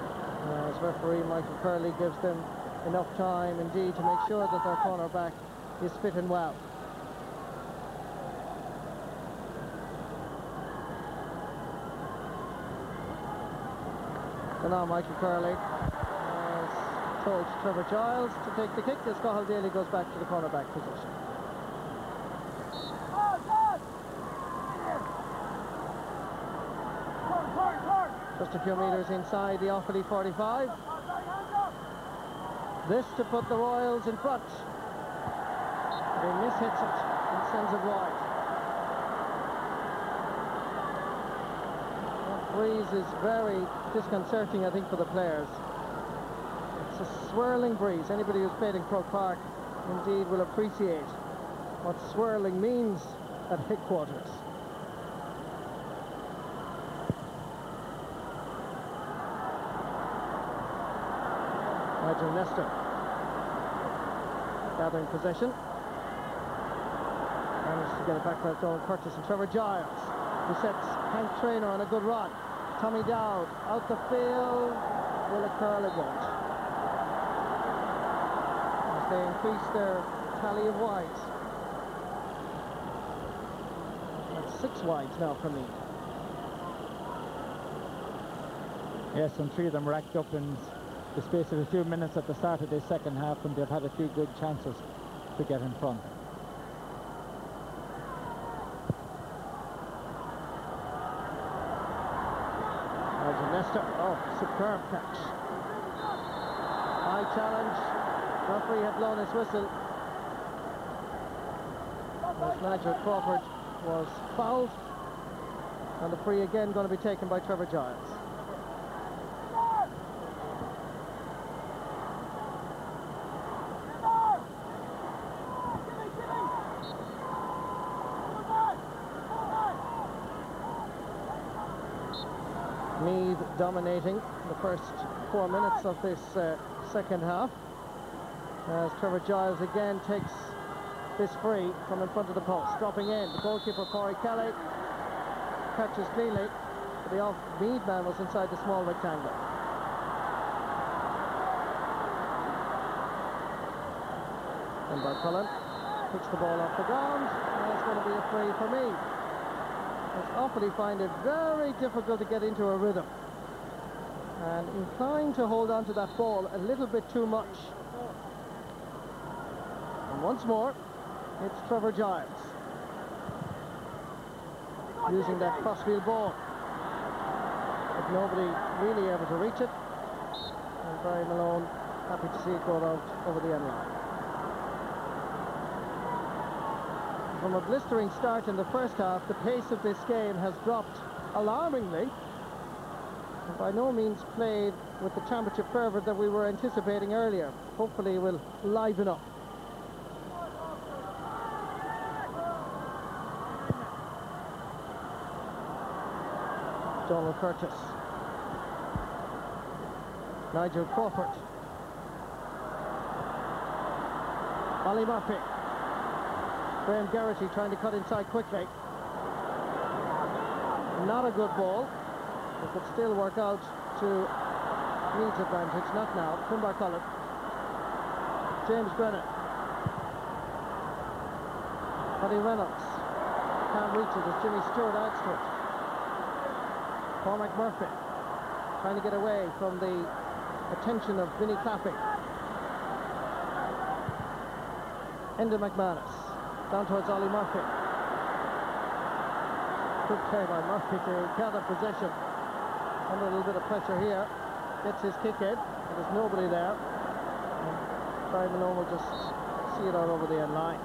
As referee Michael Curley gives them enough time indeed to make sure that their cornerback is fitting well. So now Michael Curley has told Trevor Giles to take the kick as Cathal Daly goes back to the cornerback position. Just a few metres inside the Offaly 45. This to put the Royals in front. He mishits it and sends it wide. That breeze is very disconcerting, I think, for the players. It's a swirling breeze. Anybody who's played in Croke Park indeed will appreciate what swirling means at headquarters. Nigel Nestor gathering possession. Managed to get it back by Donald Curtis and Trevor Giles, who sets Hank Traynor on a good run. Tommy Dowd out the field. Willa Curley won't. As they increase their tally of wides. That's 6 wides now for me. Yes, and 3 of them racked up in the space of a few minutes at the start of the second half, and they've had a few good chances to get in front. Nigel Nestor, oh, superb catch. High challenge. Referee had blown his whistle. As Nigel Crawford was fouled, and the free again going to be taken by Trevor Giles. Meath dominating the first 4 minutes of this second half, as Trevor Giles again takes this free from in front of the post, dropping in. The goalkeeper Corey Kelly catches cleanly, but the off-Meath man was inside the small rectangle. And Cullen picks the ball off the ground, and it's going to be a free for Meath. As Offaly find it very difficult to get into a rhythm, and inclined to hold on to that ball a little bit too much. And once more, it's Trevor Giles using that crossfield ball, but nobody really able to reach it, and Barry Malone happy to see it go out over the end line. From a blistering start in the first half, the pace of this game has dropped alarmingly, and by no means played with the championship fervour that we were anticipating earlier. Hopefully it will liven up. Donald Curtis. Nigel Crawford. Ollie Murphy. Graham Geraghty trying to cut inside quickly. Not a good ball. It could still work out to Meath's advantage. Not now. Finbar Cullen. James Brennan. Paddy Reynolds. Can't reach it as Jimmy Stewart adds to it. Cormac Murphy trying to get away from the attention of Vinnie Claffey. Enda McManus. Down towards Ollie Murphy. Good play by Murphy to gather possession. Under a little bit of pressure here. Gets his kick in. There's nobody there. And Barry Malone will just see it out over the end line.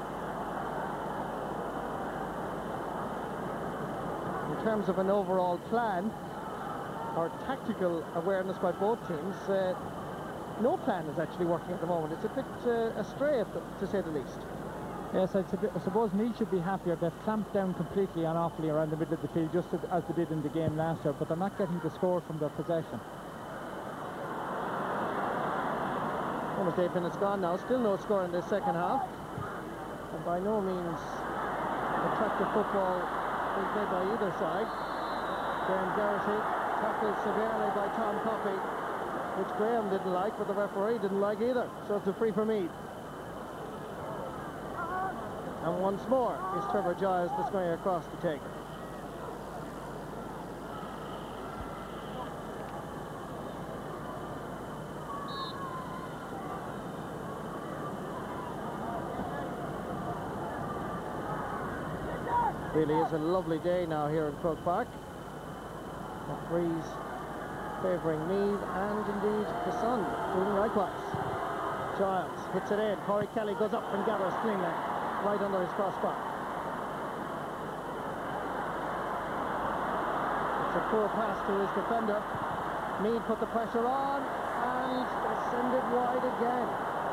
In terms of an overall plan, or tactical awareness by both teams, no plan is actually working at the moment. It's a bit astray, to say the least. Yes, I suppose Meath should be happier. They've clamped down completely on Offaly around the middle of the field, just as they did in the game last year, but they're not getting the score from their possession. Almost 8 minutes gone now. Still no score in this second half. And by no means attractive football being played by either side. Graham Geraghty tackled severely by Tom Coffey, which Graham didn't like, but the referee didn't like either. So it's a free for Meath. And once more is Trevor Giles that's going across to take it. Really is a lovely day now here in Croke Park. The breeze favouring Meath and indeed the sun doing likewise. Giles hits it in. Corey Kelly goes up and gathers cleanly right under his crossbar. It's a poor pass to his defender. Meath put the pressure on and they send it wide again.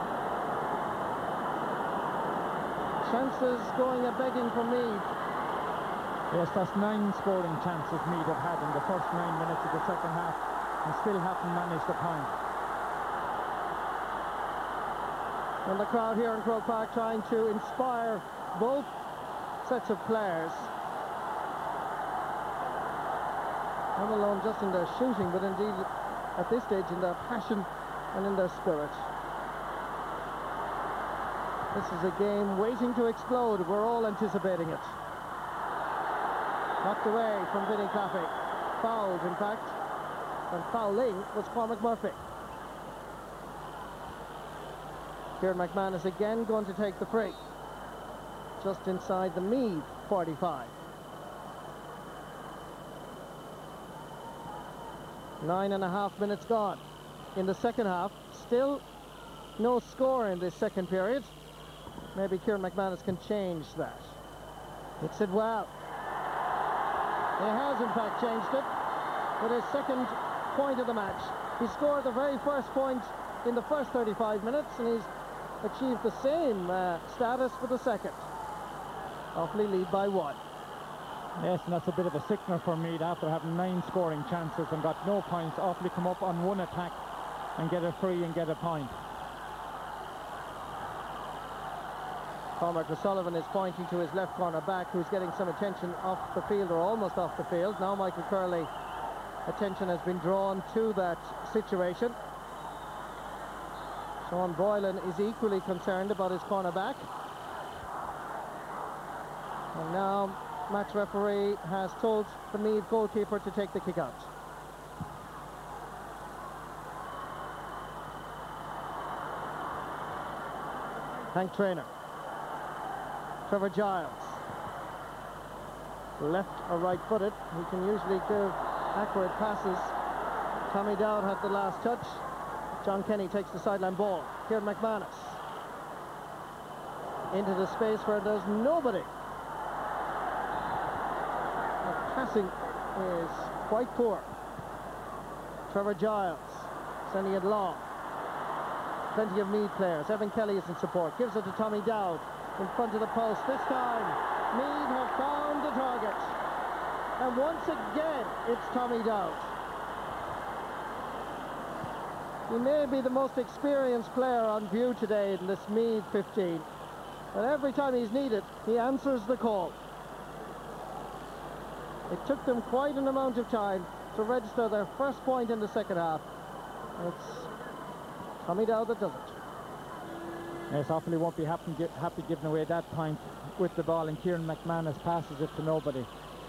Chances going a-begging for Meath. Yes, that's 9 scoring chances Meath have had in the first 9 minutes of the second half and still haven't managed a point. And the crowd here in Croke Park trying to inspire both sets of players. Not alone just in their shooting, but indeed at this stage in their passion and in their spirit. This is a game waiting to explode. We're all anticipating it. Knocked away from Vinnie Claffey. Fouled, in fact. And fouling was Cormac Murphy. Kieran McManus again going to take the free. Just inside the Meath 45. 9.5 minutes gone. In the second half, still no score in this second period. Maybe Kieran McManus can change that. Hits it well. He has in fact changed it with his second point of the match. He scored the very first point in the first 35 minutes and he's achieved the same status for the second. Offaly lead by 1. Yes, and that's a bit of a sickener for Meath after having 9 scoring chances and got no points. Offaly come up on 1 attack and get a free and get a point. Cormac O'Sullivan is pointing to his left corner back who's getting some attention off the field or almost off the field. Now Michael Curley, attention has been drawn to that situation. Sean Boylan is equally concerned about his corner back. And now match referee has told the Meath goalkeeper to take the kick out. Hank Traynor. Trevor Giles. Left or right-footed. He can usually give accurate passes. Tommy Dowd had the last touch. John Kenny takes the sideline ball. Kieran McManus. Into the space where there's nobody. The passing is quite poor. Trevor Giles sending it long. Plenty of Meath players. Evan Kelly is in support. Gives it to Tommy Dowd. In front of the post. This time, Meath have found the target. And once again, it's Tommy Dowd. He may be the most experienced player on view today in this Meath 15. But every time he's needed, he answers the call. It took them quite an amount of time to register their first point in the second half. It's Tommy Dowd that does it. Yes, Offaly won't be happy giving away that point with the ball, and Kieran McManus passes it to nobody.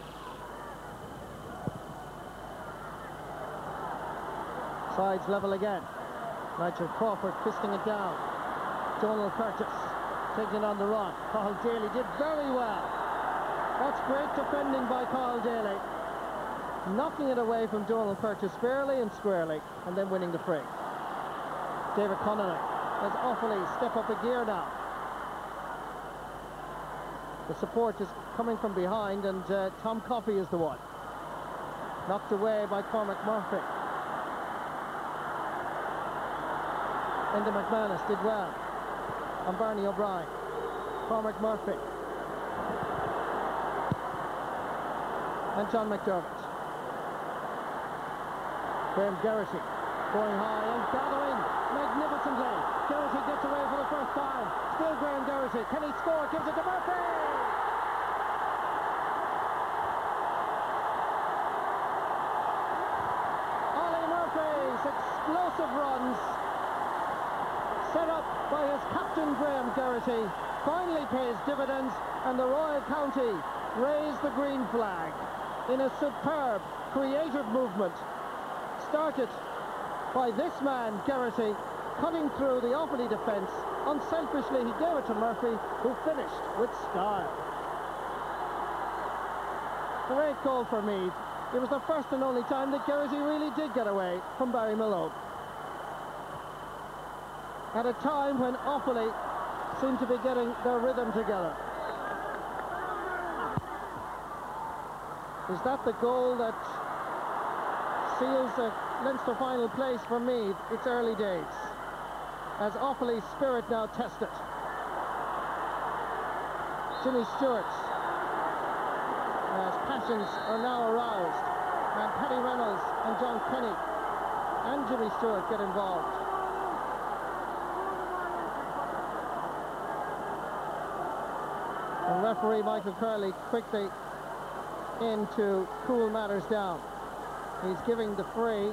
Sides level again. Nigel Crawford fisting it down. Donald Curtis taking it on the run. Cathal Daly did very well. That's great defending by Cathal Daly. Knocking it away from Donald Curtis fairly and squarely, and then winning the free. David Connolly. As Offaly step up a gear now. The support is coming from behind and Tom Coffey is the one. Knocked away by Cormac Murphy. Enda McManus did well on Barney O'Brien. Cormac Murphy. And John McDermott. Graham Geraghty going high and gathering magnificently. Geraghty gets away for the first time. Still Graham Geraghty. Can he score? Gives it to Murphy! Ollie Murphy's explosive runs, set up by his captain Graham Geraghty, finally pays dividends, and the Royal County raise the green flag in a superb, creative movement. Started by this man, Geraghty, cutting through the Offaly defence. Unselfishly, he gave it to Murphy, who finished with style. Great goal for Meath. It was the first and only time that Geraghty really did get away from Barry Malone. At a time when Offaly seemed to be getting their rhythm together. Is that the goal that seals a Leinster final place for Meath? It's early days, as Offaly's spirit now tested. Jimmy Stewart's passions are now aroused, and Paddy Reynolds and John Kenny and Jimmy Stewart get involved. And referee Michael Curley quickly in to cool matters down. He's giving the free.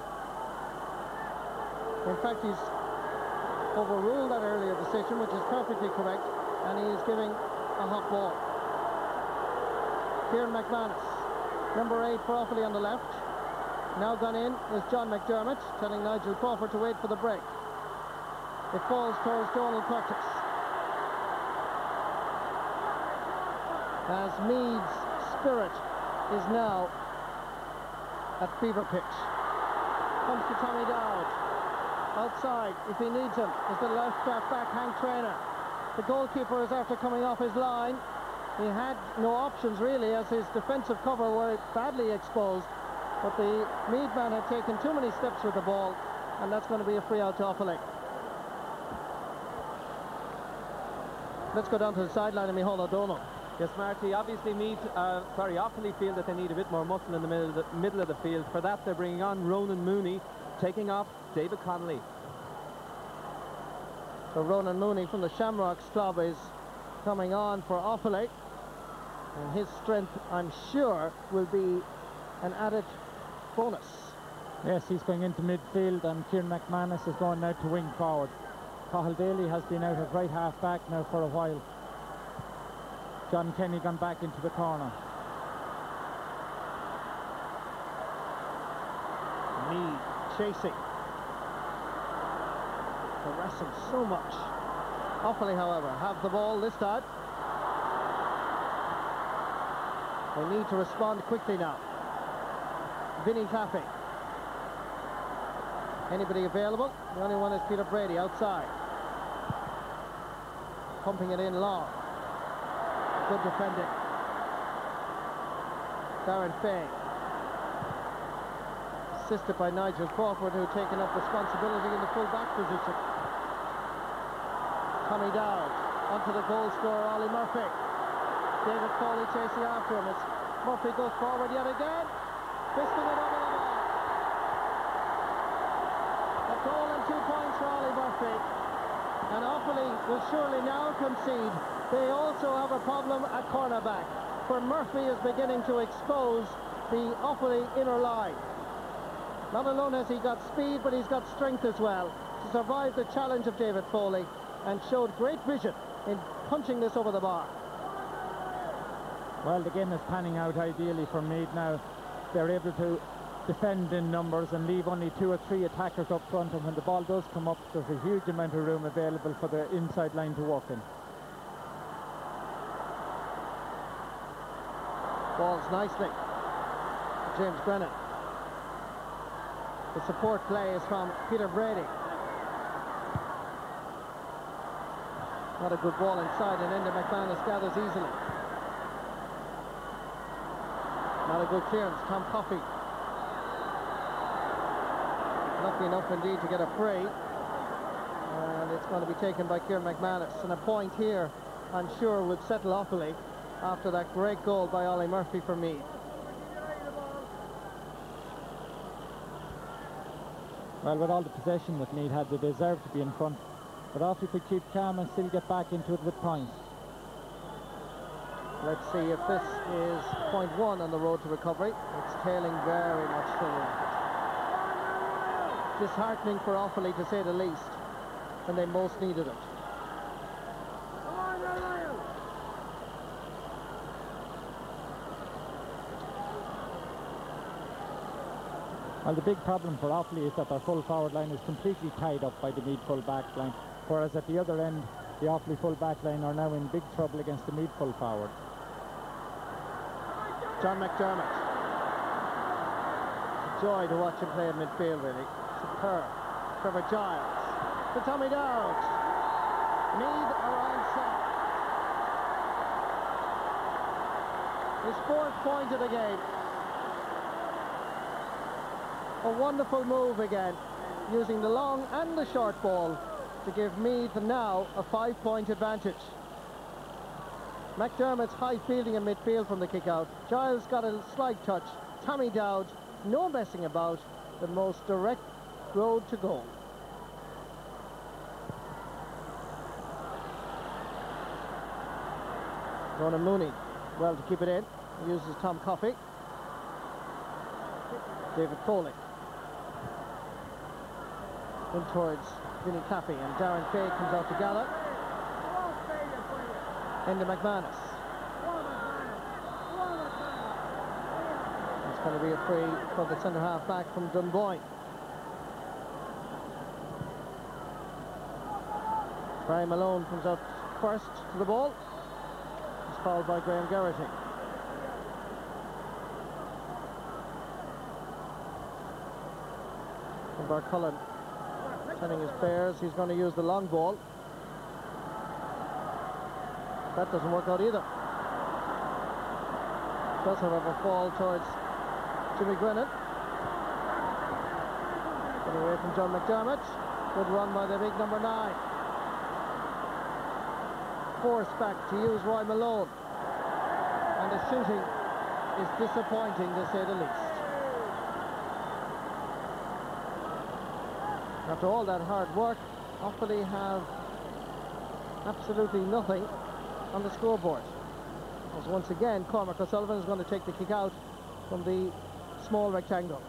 In fact, he's overruled that earlier decision, which is perfectly correct, and he is giving a hot ball. Kieran McManus, number 8 for Offaly on the left. Now gone in is John McDermott, telling Nigel Crawford to wait for the break. It falls towards Donald Curtis. As Meath's spirit is now at fever pitch. Comes to Tommy Dowd. Outside, if he needs him, is the left back Hank Traynor. The goalkeeper is after coming off his line. He had no options really, as his defensive cover were badly exposed, but the Meath man had taken too many steps with the ball, and that's going to be a free out to Offaly. Let's go down to the sideline and Micheál O'Donnell. Yes, Marty, obviously Offaly feel that they need a bit more muscle in the middle of the field. For that, they're bringing on Ronan Mooney, taking off David Connolly. So Ronan Mooney from the Shamrocks club is coming on for Offaly, and his strength, I'm sure, will be an added bonus. Yes, he's going into midfield, and Kieran McManus is going now to wing forward. Cathal Daly has been out at right half back now for a while. John Kenny gone back into the corner. Meath chasing, harassing so much. Offaly, however, have the ball this time. They need to respond quickly now. Vinny Taffy. Anybody available? The only one is Peter Brady outside. Pumping it in long. Good defending. Darren Fay. Assisted by Nigel Crawford, who taken up responsibility in the full-back position. Tommy Dowd onto the goal scorer, Ollie Murphy. David Foley chasing after him as Murphy goes forward yet again. Fisting it over the bar. A goal and 2 points for Ollie Murphy. And Offaly will surely now concede. They also have a problem at cornerback, where Murphy is beginning to expose the Offaly inner line. Not alone has he got speed, but he's got strength as well to survive the challenge of David Foley, and showed great vision in punching this over the bar. Well, the game is panning out ideally for Meath now. They're able to defend in numbers and leave only 2 or 3 attackers up front, and when the ball does come up, there's a huge amount of room available for the inside line to work in. Balls nicely. James Brennan. The support play is from Peter Brady. Not a good ball inside, and Enda McManus gathers easily. Not a good clearance. Tom Coffey. Lucky enough indeed to get a free. And it's going to be taken by Kieran McManus. And a point here, I'm sure, would settle Offaly after that great goal by Ollie Murphy for Meath. Well, with all the possession that Meath had, they deserved to be in front. But Offaly could keep calm and still get back into it with points. Let's see if this is point 1 on the road to recovery. It's tailing very much forward. Disheartening for Offaly, to say the least, when they most needed it. Well, the big problem for Offaly is that their full forward line is completely tied up by the Meath full back line, whereas at the other end, the Offaly full back line are now in big trouble against the Meath full forward. John McDermott. It's a joy to watch him play in midfield, really. Superb. Trevor Giles to Tommy Dowd. Meath are onside. His 4th point of the game. A wonderful move again, using the long and the short ball to give Meath now a 5-point advantage. McDermott's high fielding in midfield from the kick-out. Giles got a slight touch. Tommy Dowd, no messing about, the most direct road to goal. Ronan Mooney, well to keep it in. He uses Tom Coffey. David Foley. In towards Vinnie Caffey, and Darren Fay comes out to Gala. Enda McManus. It's going to be a free for the centre half back from Dunboyne. Brian Malone comes out first to the ball. He's fouled by Graham Geraghty. And Barcullen turning his bears. He's going to use the long ball. That doesn't work out either. Does, however, fall towards Jimmy Grennan. Get away from John McDermott. Good run by the big number 9. Forced back to use Roy Malone. And the shooting is disappointing, to say the least. After all that hard work, Offaly have absolutely nothing on the scoreboard. As once again, Cormac O'Sullivan is going to take the kick out from the small rectangle.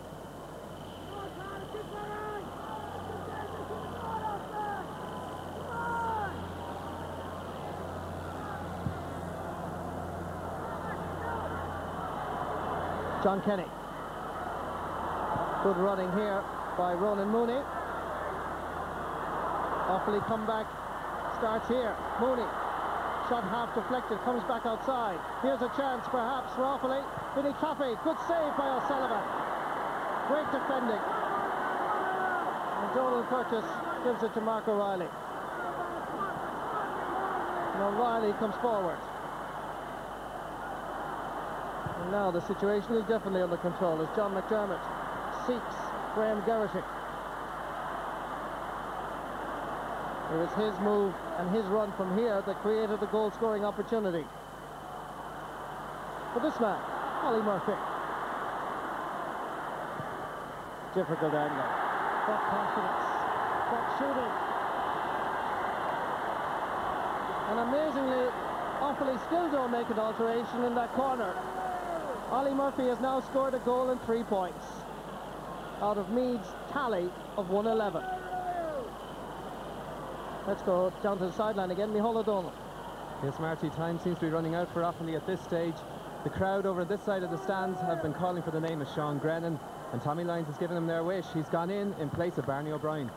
John Kenny. Good running here by Ronan Mooney. Offaly comeback starts here. Mooney, shot half deflected, comes back outside. Here's a chance perhaps for Offaly. Vinnie Caffey, good save by O'Sullivan. Great defending. And Donald Curtis gives it to Mark O'Reilly. And O'Reilly comes forward. And now the situation is definitely under control as John McDermott seeks Graham Geraghty. It was his move and his run from here that created the goal-scoring opportunity. For this man, Ollie Murphy. Difficult angle. That confidence. That shooting. And amazingly, Offaly still don't make an alteration in that corner. Ollie Murphy has now scored a goal and 3 points out of Meath's tally of 111. Let's go down to the sideline again. Micheál O'Donnell. Yes, Marty, time seems to be running out for Offaly at this stage. The crowd over this side of the stands have been calling for the name of Sean Grennan, and Tommy Lyons has given him their wish. He's gone in place of Barney O'Brien.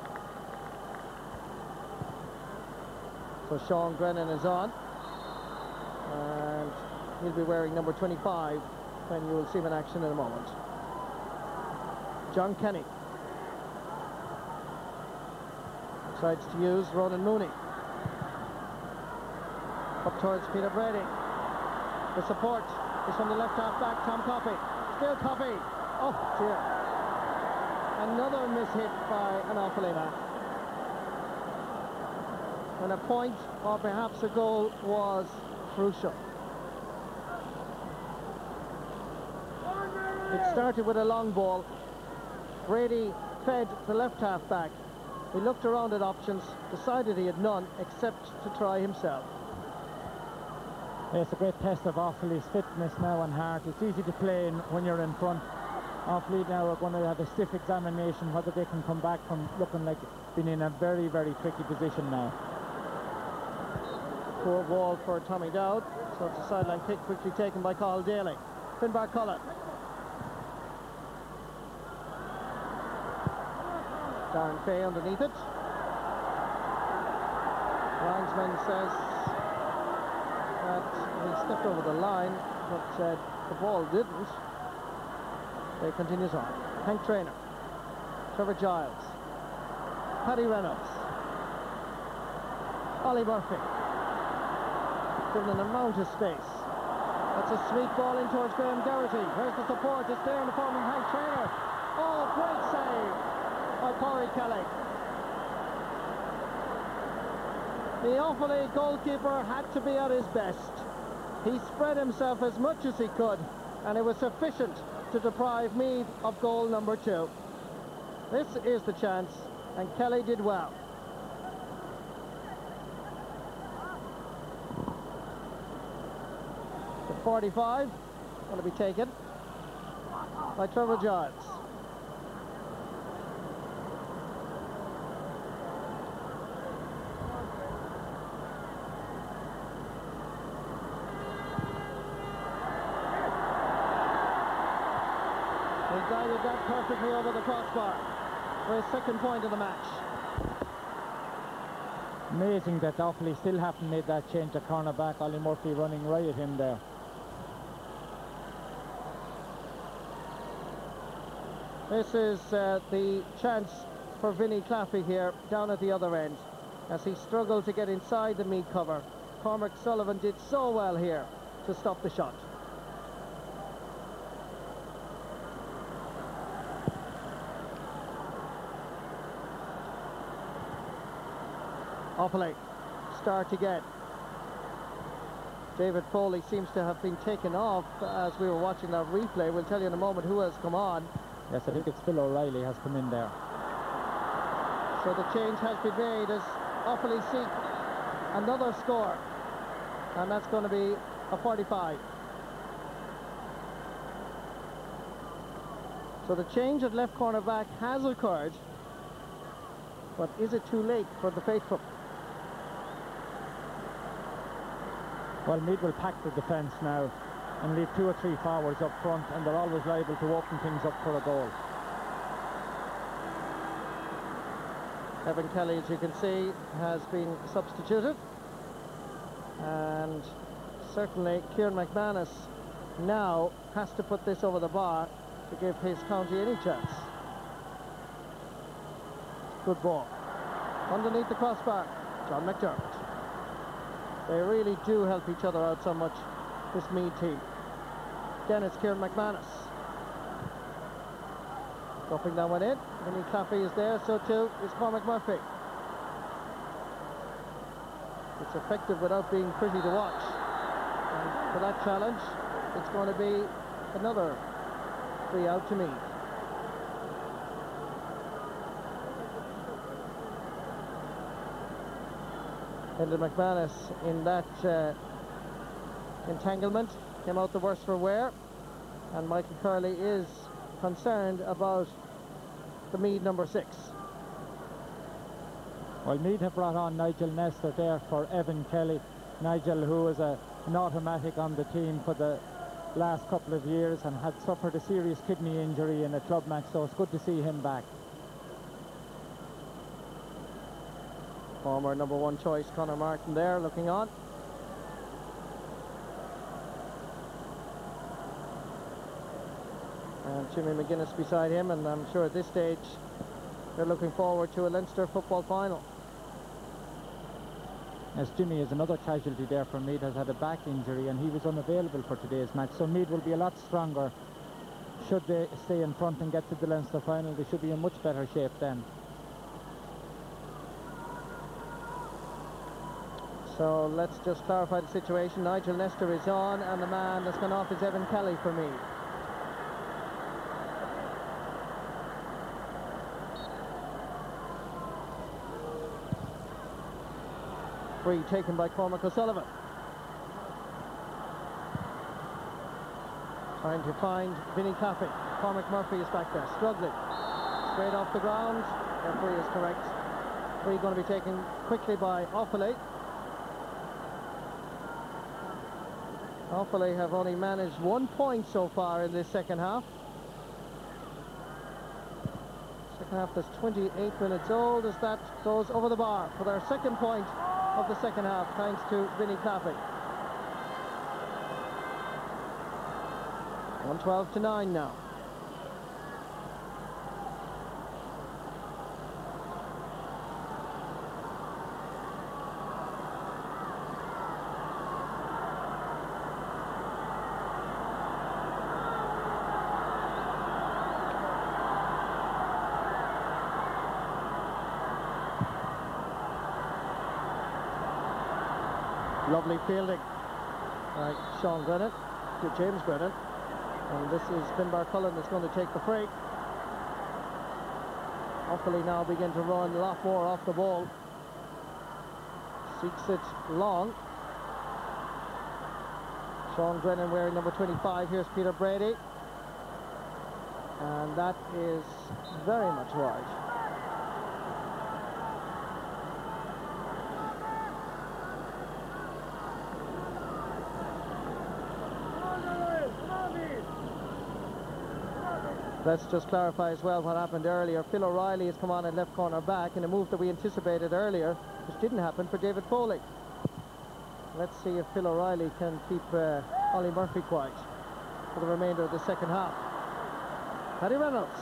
So Sean Grennan is on, and he'll be wearing number 25 when you will see him in action in a moment. John Kenny decides to use Ronan Mooney. Up towards Peter Brady. The support is from the left half back, Tom Coffey. Still Coffey. Oh dear. Another mishit by an Offaly man. When a point or perhaps a goal was crucial. It started with a long ball. Brady fed the left half back. He looked around at options, decided he had none except to try himself. It's a great test of Offaly's fitness now and heart. It's easy to play when you're in front. Offaly now are going to have a stiff examination whether they can come back from looking like being in a very, very tricky position now. Poor ball for Tommy Dowd. So it's a sideline kick quickly taken by Cathal Daly. Finn Barcullen. Darren Fay underneath it. Linesman says that he stepped over the line, but the ball didn't. It continues on. Hank Traynor, Trevor Giles, Paddy Reynolds, Ollie Murphy, given an amount of space. That's a sweet ball in towards Graham Garrity. Where's the support? It's there in the form of Hank Traynor. Oh, great save by Corey Kelly. The Offaly goalkeeper had to be at his best. He spread himself as much as he could, and it was sufficient to deprive Meath of goal number 2. This is the chance, and Kelly did well. The 45 going to be taken by Trevor Giles. He guided that perfectly over the crossbar for his second point of the match. Amazing that Offaly still haven't made that change at cornerback. Ollie Murphy running right at him there. This is the chance for Vinnie Claffey here, down at the other end, as he struggled to get inside the Meath cover. Cormac Sullivan did so well here to stop the shot. Offaly start again. David Foley seems to have been taken off as we were watching that replay. We'll tell you in a moment who has come on. Yes, I think it's Phil O'Reilly has come in there. So the change has been made as Offaly seek another score, and that's going to be a 45. So the change at left corner back has occurred, but is it too late for the faithful? Well, Meath will pack the defence now and leave 2 or 3 forwards up front, and they're always liable to open things up for a goal. Evan Kelly, as you can see, has been substituted, and certainly Kieran McManus now has to put this over the bar to give his county any chance. Good ball. Underneath the crossbar, John McDermott. They really do help each other out so much, this Meath team. Again, it's Kieran McManus. Dropping that one in. Vinnie Claffey is there, so too is Cormac Murphy. It's effective without being pretty to watch. And for that challenge, it's going to be another free out to Meath. Enda McManus in that entanglement came out the worse for wear, and Michael Curley is concerned about the Meath number 6. Well, Meath have brought on Nigel Nestor there for Evan Kelly. Nigel, who was an automatic on the team for the last couple of years and had suffered a serious kidney injury in a club match, so it's good to see him back. Former number 1 choice Conor Martin there looking on. And Jimmy McGuinness beside him, and I'm sure at this stage they're looking forward to a Leinster football final. As Jimmy is another casualty there for Meath, has had a back injury and he was unavailable for today's match, so Meath will be a lot stronger should they stay in front and get to the Leinster final. They should be in much better shape then. So let's just clarify the situation. Nigel Nestor is on, and the man that's gone off is Evan Kelly for Meath. Free taken by Cormac O'Sullivan. Trying to find Vinnie Claffey. Cormac Murphy is back there, struggling. Straight off the ground. Referee is correct. Free going to be taken quickly by Offaly. Offaly have only managed 1 point so far in this second half. half that's 28 minutes old as that goes over the bar for their second point of the second half, thanks to Vinnie Claffey. 112-9 now. Lovely fielding by Sean Grennan to James Grennan. And this is Finbar Cullen that's going to take the free. Offaly now begin to run a lot more off the ball. Seeks it long. Sean Grennan wearing number 25. Here's Peter Brady. And that is very much wide. Let's just clarify as well what happened earlier. Phil O'Reilly has come on at left corner back in a move that we anticipated earlier, which didn't happen for David Foley. Let's see if Phil O'Reilly can keep Ollie Murphy quiet for the remainder of the second half. Paddy Reynolds.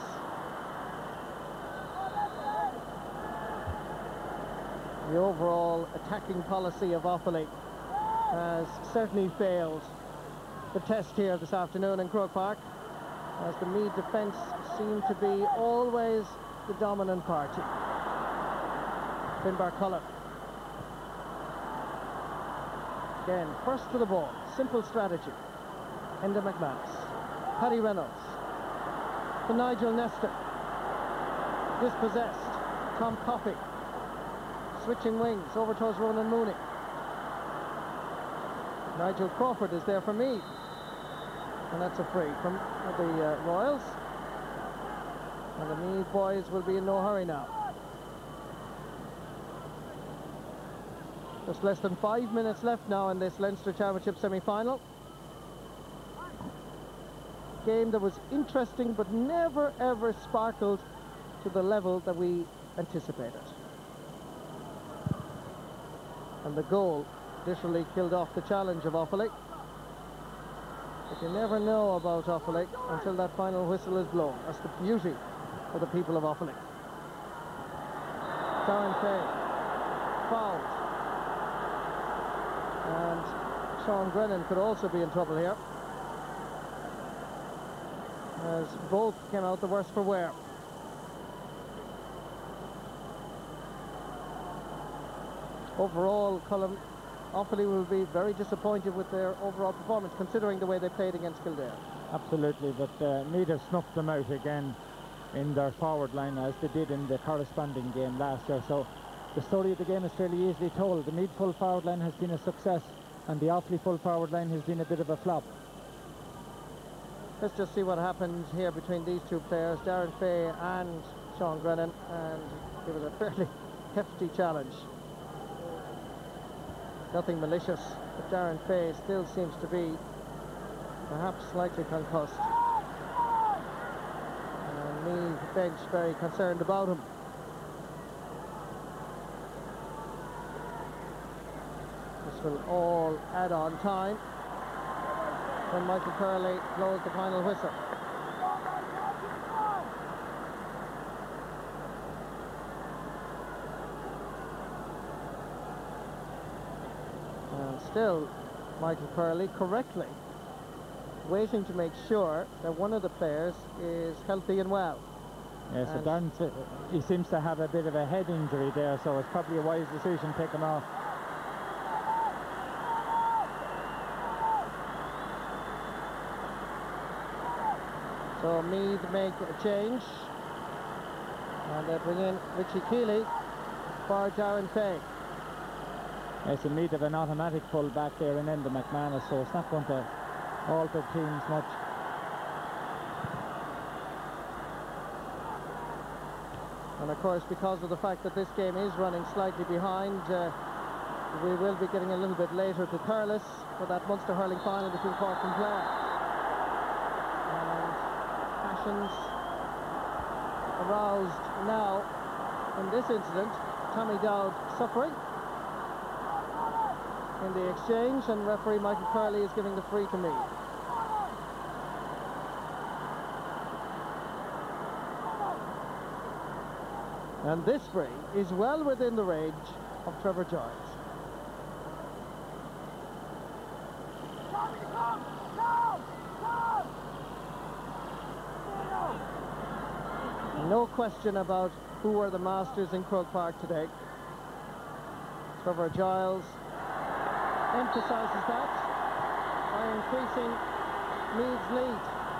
The overall attacking policy of Offaly has certainly failed the test here this afternoon in Croke Park, as the Meath defence seem to be always the dominant party. Finbar Cullen. Again, first to the ball, simple strategy. Enda McManus. Paddy Reynolds. To Nigel Nestor. Dispossessed. Tom Coffey. Switching wings, over towards Ronan Mooney. Nigel Crawford is there for Meath. And that's a free from the Royals. And the Meath boys will be in no hurry now. Just less than 5 minutes left now in this Leinster Championship semi-final. Game that was interesting but never ever sparkled to the level that we anticipated. And the goal literally killed off the challenge of Offaly. But you never know about Offaly until that final whistle is blown. That's the beauty of the people of Offaly. Darren Fay fouled. And Sean Grennan could also be in trouble here, as both came out the worse for wear. Overall, Colin, Offaly will be very disappointed with their overall performance, considering the way they played against Kildare. Absolutely, but Meath have snuffed them out again in their forward line, as they did in the corresponding game last year. So the story of the game is fairly easily told. The Meath full forward line has been a success, and the Offaly full forward line has been a bit of a flop. Let's just see what happens here between these two players, Darren Fay and Sean Grennan, and give it a fairly hefty challenge. Nothing malicious, but Darren Fay still seems to be perhaps slightly concussed. And me, the bench, very concerned about him. This will all add on time when Michael Curley blows the final whistle. And still, Michael Curley correctly waiting to make sure that one of the players is healthy and well. Yes, so Darren, he seems to have a bit of a head injury there, so it's probably a wise decision to take him off. So Meath make a change, and they bring in Richie Keeley for Darren Fay. Yes, and Meath have an automatic pull back there in Enda McManus, so it's not going to alter teams much. And of course, because of the fact that this game is running slightly behind, we will be getting a little bit later to Thurles for that Munster hurling final between Cork and Clare. And passions aroused now in this incident. Tommy Dowd suffering in the exchange, and referee Michael Curley is giving the free to Meath. And this free is well within the range of Trevor Giles. No question about who were the masters in Croke Park today. Trevor Giles emphasises that by increasing Meath's lead.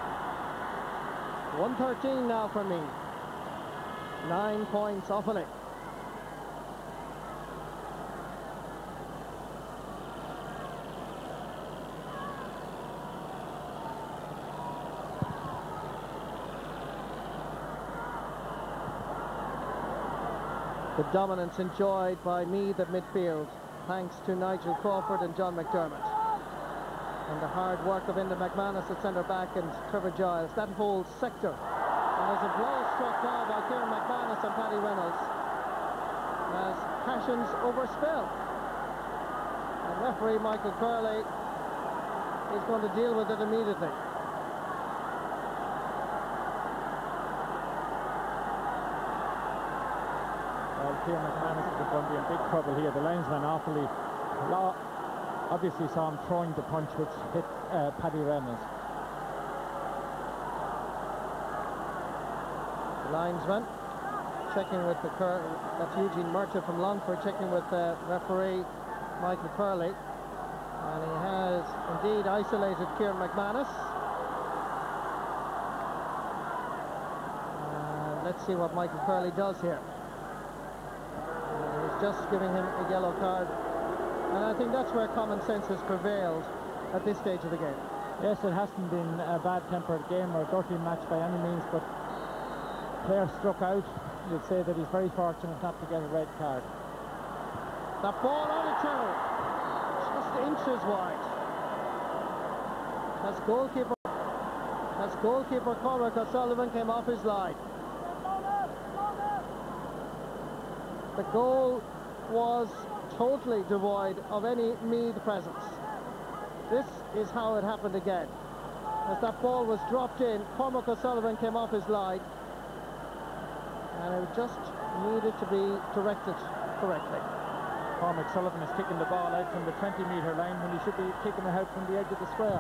113 now for Meath. 9 points off of it. The dominance enjoyed by Meath at midfield, thanks to Nigel Crawford and John McDermott. And the hard work of Enda McManus at centre-back and Trevor Giles, that whole sector. And there's a blow struck now by Kieran McManus and Paddy Reynolds as passions overspill. And referee Michael Curley is going to deal with it immediately. Well, Kieran McManus is going to be in big trouble here. The linesman obviously saw him throwing the punch which hit Paddy Reynolds. The linesman checking with that's Eugene Murchett from Longford, checking with referee Michael Curley, and he has indeed isolated Kieran McManus. Let's see what Michael Curley does here. He's just giving him a yellow card, and I think that's where common sense has prevailed at this stage of the game. Yes, it hasn't been a bad-tempered game or a dirty match by any means, but player struck out. You'd say that he's very fortunate not to get a red card. That ball on a two, just inches wide. That's goalkeeper Cormac O'Sullivan came off his line. The goal was totally devoid of any Meath presence. This is how it happened again. As that ball was dropped in, Cormac O'Sullivan came off his line, and it just needed to be directed correctly. Cormac Sullivan is kicking the ball out from the 20-metre line when he should be kicking it out from the edge of the square.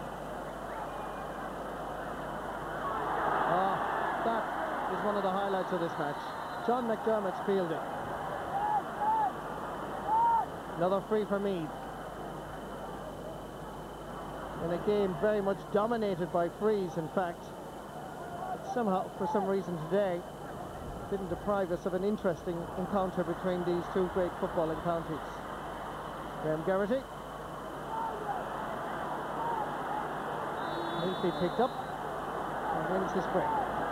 That is one of the highlights of this match. John McDermott's fielding. Another free for Meath. In a game very much dominated by frees, in fact. But somehow, for some reason today, didn't deprive us of an interesting encounter between these two great footballing counties. Graham Geraghty. Neatly picked up and wins his break.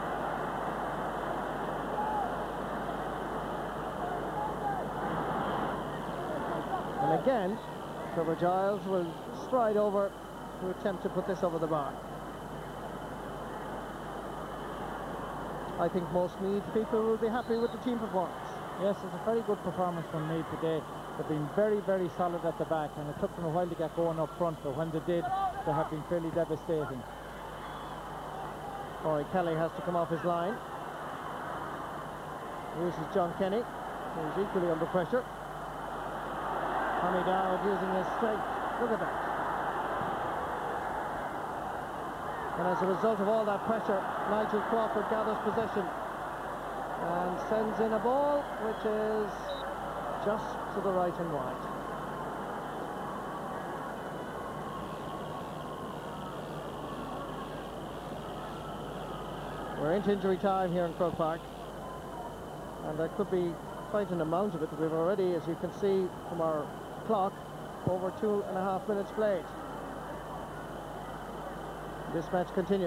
And again, Trevor Giles will stride over to attempt to put this over the bar. I think most Meath people will be happy with the team performance. Yes, it's a very good performance from Meath today. They've been very, very solid at the back, and it took them a while to get going up front, but when they did, they have been fairly devastating. Rory Kelly has to come off his line. Uses John Kenny, who's equally under pressure. Tommy Dowd using his strength. Look at that. And as a result of all that pressure, Nigel Crawford gathers possession and sends in a ball which is just to the right and wide. We're into injury time here in Croke Park, and there could be quite an amount of it. We've already, as you can see from our clock, over 2.5 minutes played. This match continues.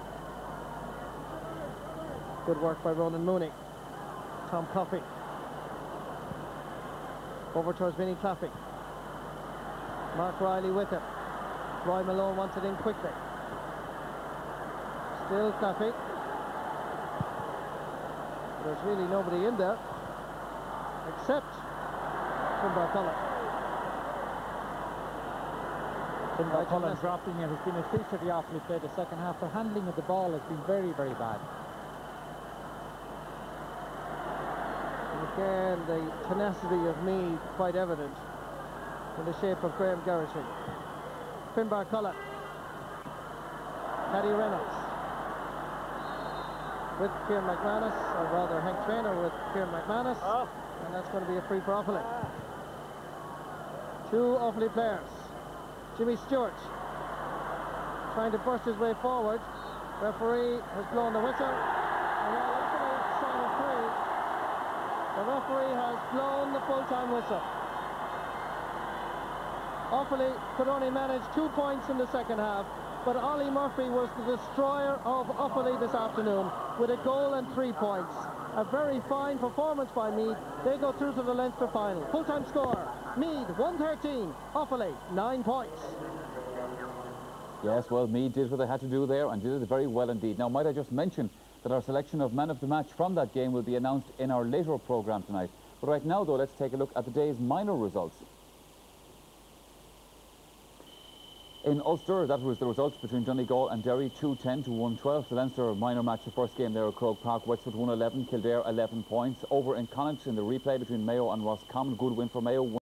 Good work by Ronan Mooney. Tom Coffey. Over towards Vinnie Claffey. Mark Riley with him. Roy Malone wants it in quickly. Still Claffey. There's really nobody in there except Finbar Cullen. Finbar Cullen dropping it has been a feature of the Offaly play the second half. Their handling of the ball has been very, very bad. And again, the tenacity of Meath quite evident in the shape of Graham Gerrity. Finbar Cullen. Paddy Reynolds with Kieran McManus, or rather Hank Traynor with Kieran McManus, and that's going to be a free for Offaly. Two Offaly players. Jimmy Stewart trying to burst his way forward. Referee has blown the whistle. And while Offaly sign a free, the referee has blown the full-time whistle. Offaly could only manage 2 points in the second half, but Ollie Murphy was the destroyer of Offaly this afternoon with a goal and 3 points. A very fine performance by Meath. They go through to the Leinster final. Full-time score, Meath 113, Offaly 9 points. Yes, well, Meath did what they had to do there and did it very well indeed. Now, might I just mention that our selection of man of the match from that game will be announced in our later programme tonight. But right now, though, let's take a look at the day's minor results. In Ulster, that was the results between Donegal and Derry, 2-10 to 1-12. The Leinster minor match, the first game there at Croke Park. Wexford 1-11, Kildare 11 points. Over in Connacht in the replay between Mayo and Roscommon, good win for Mayo.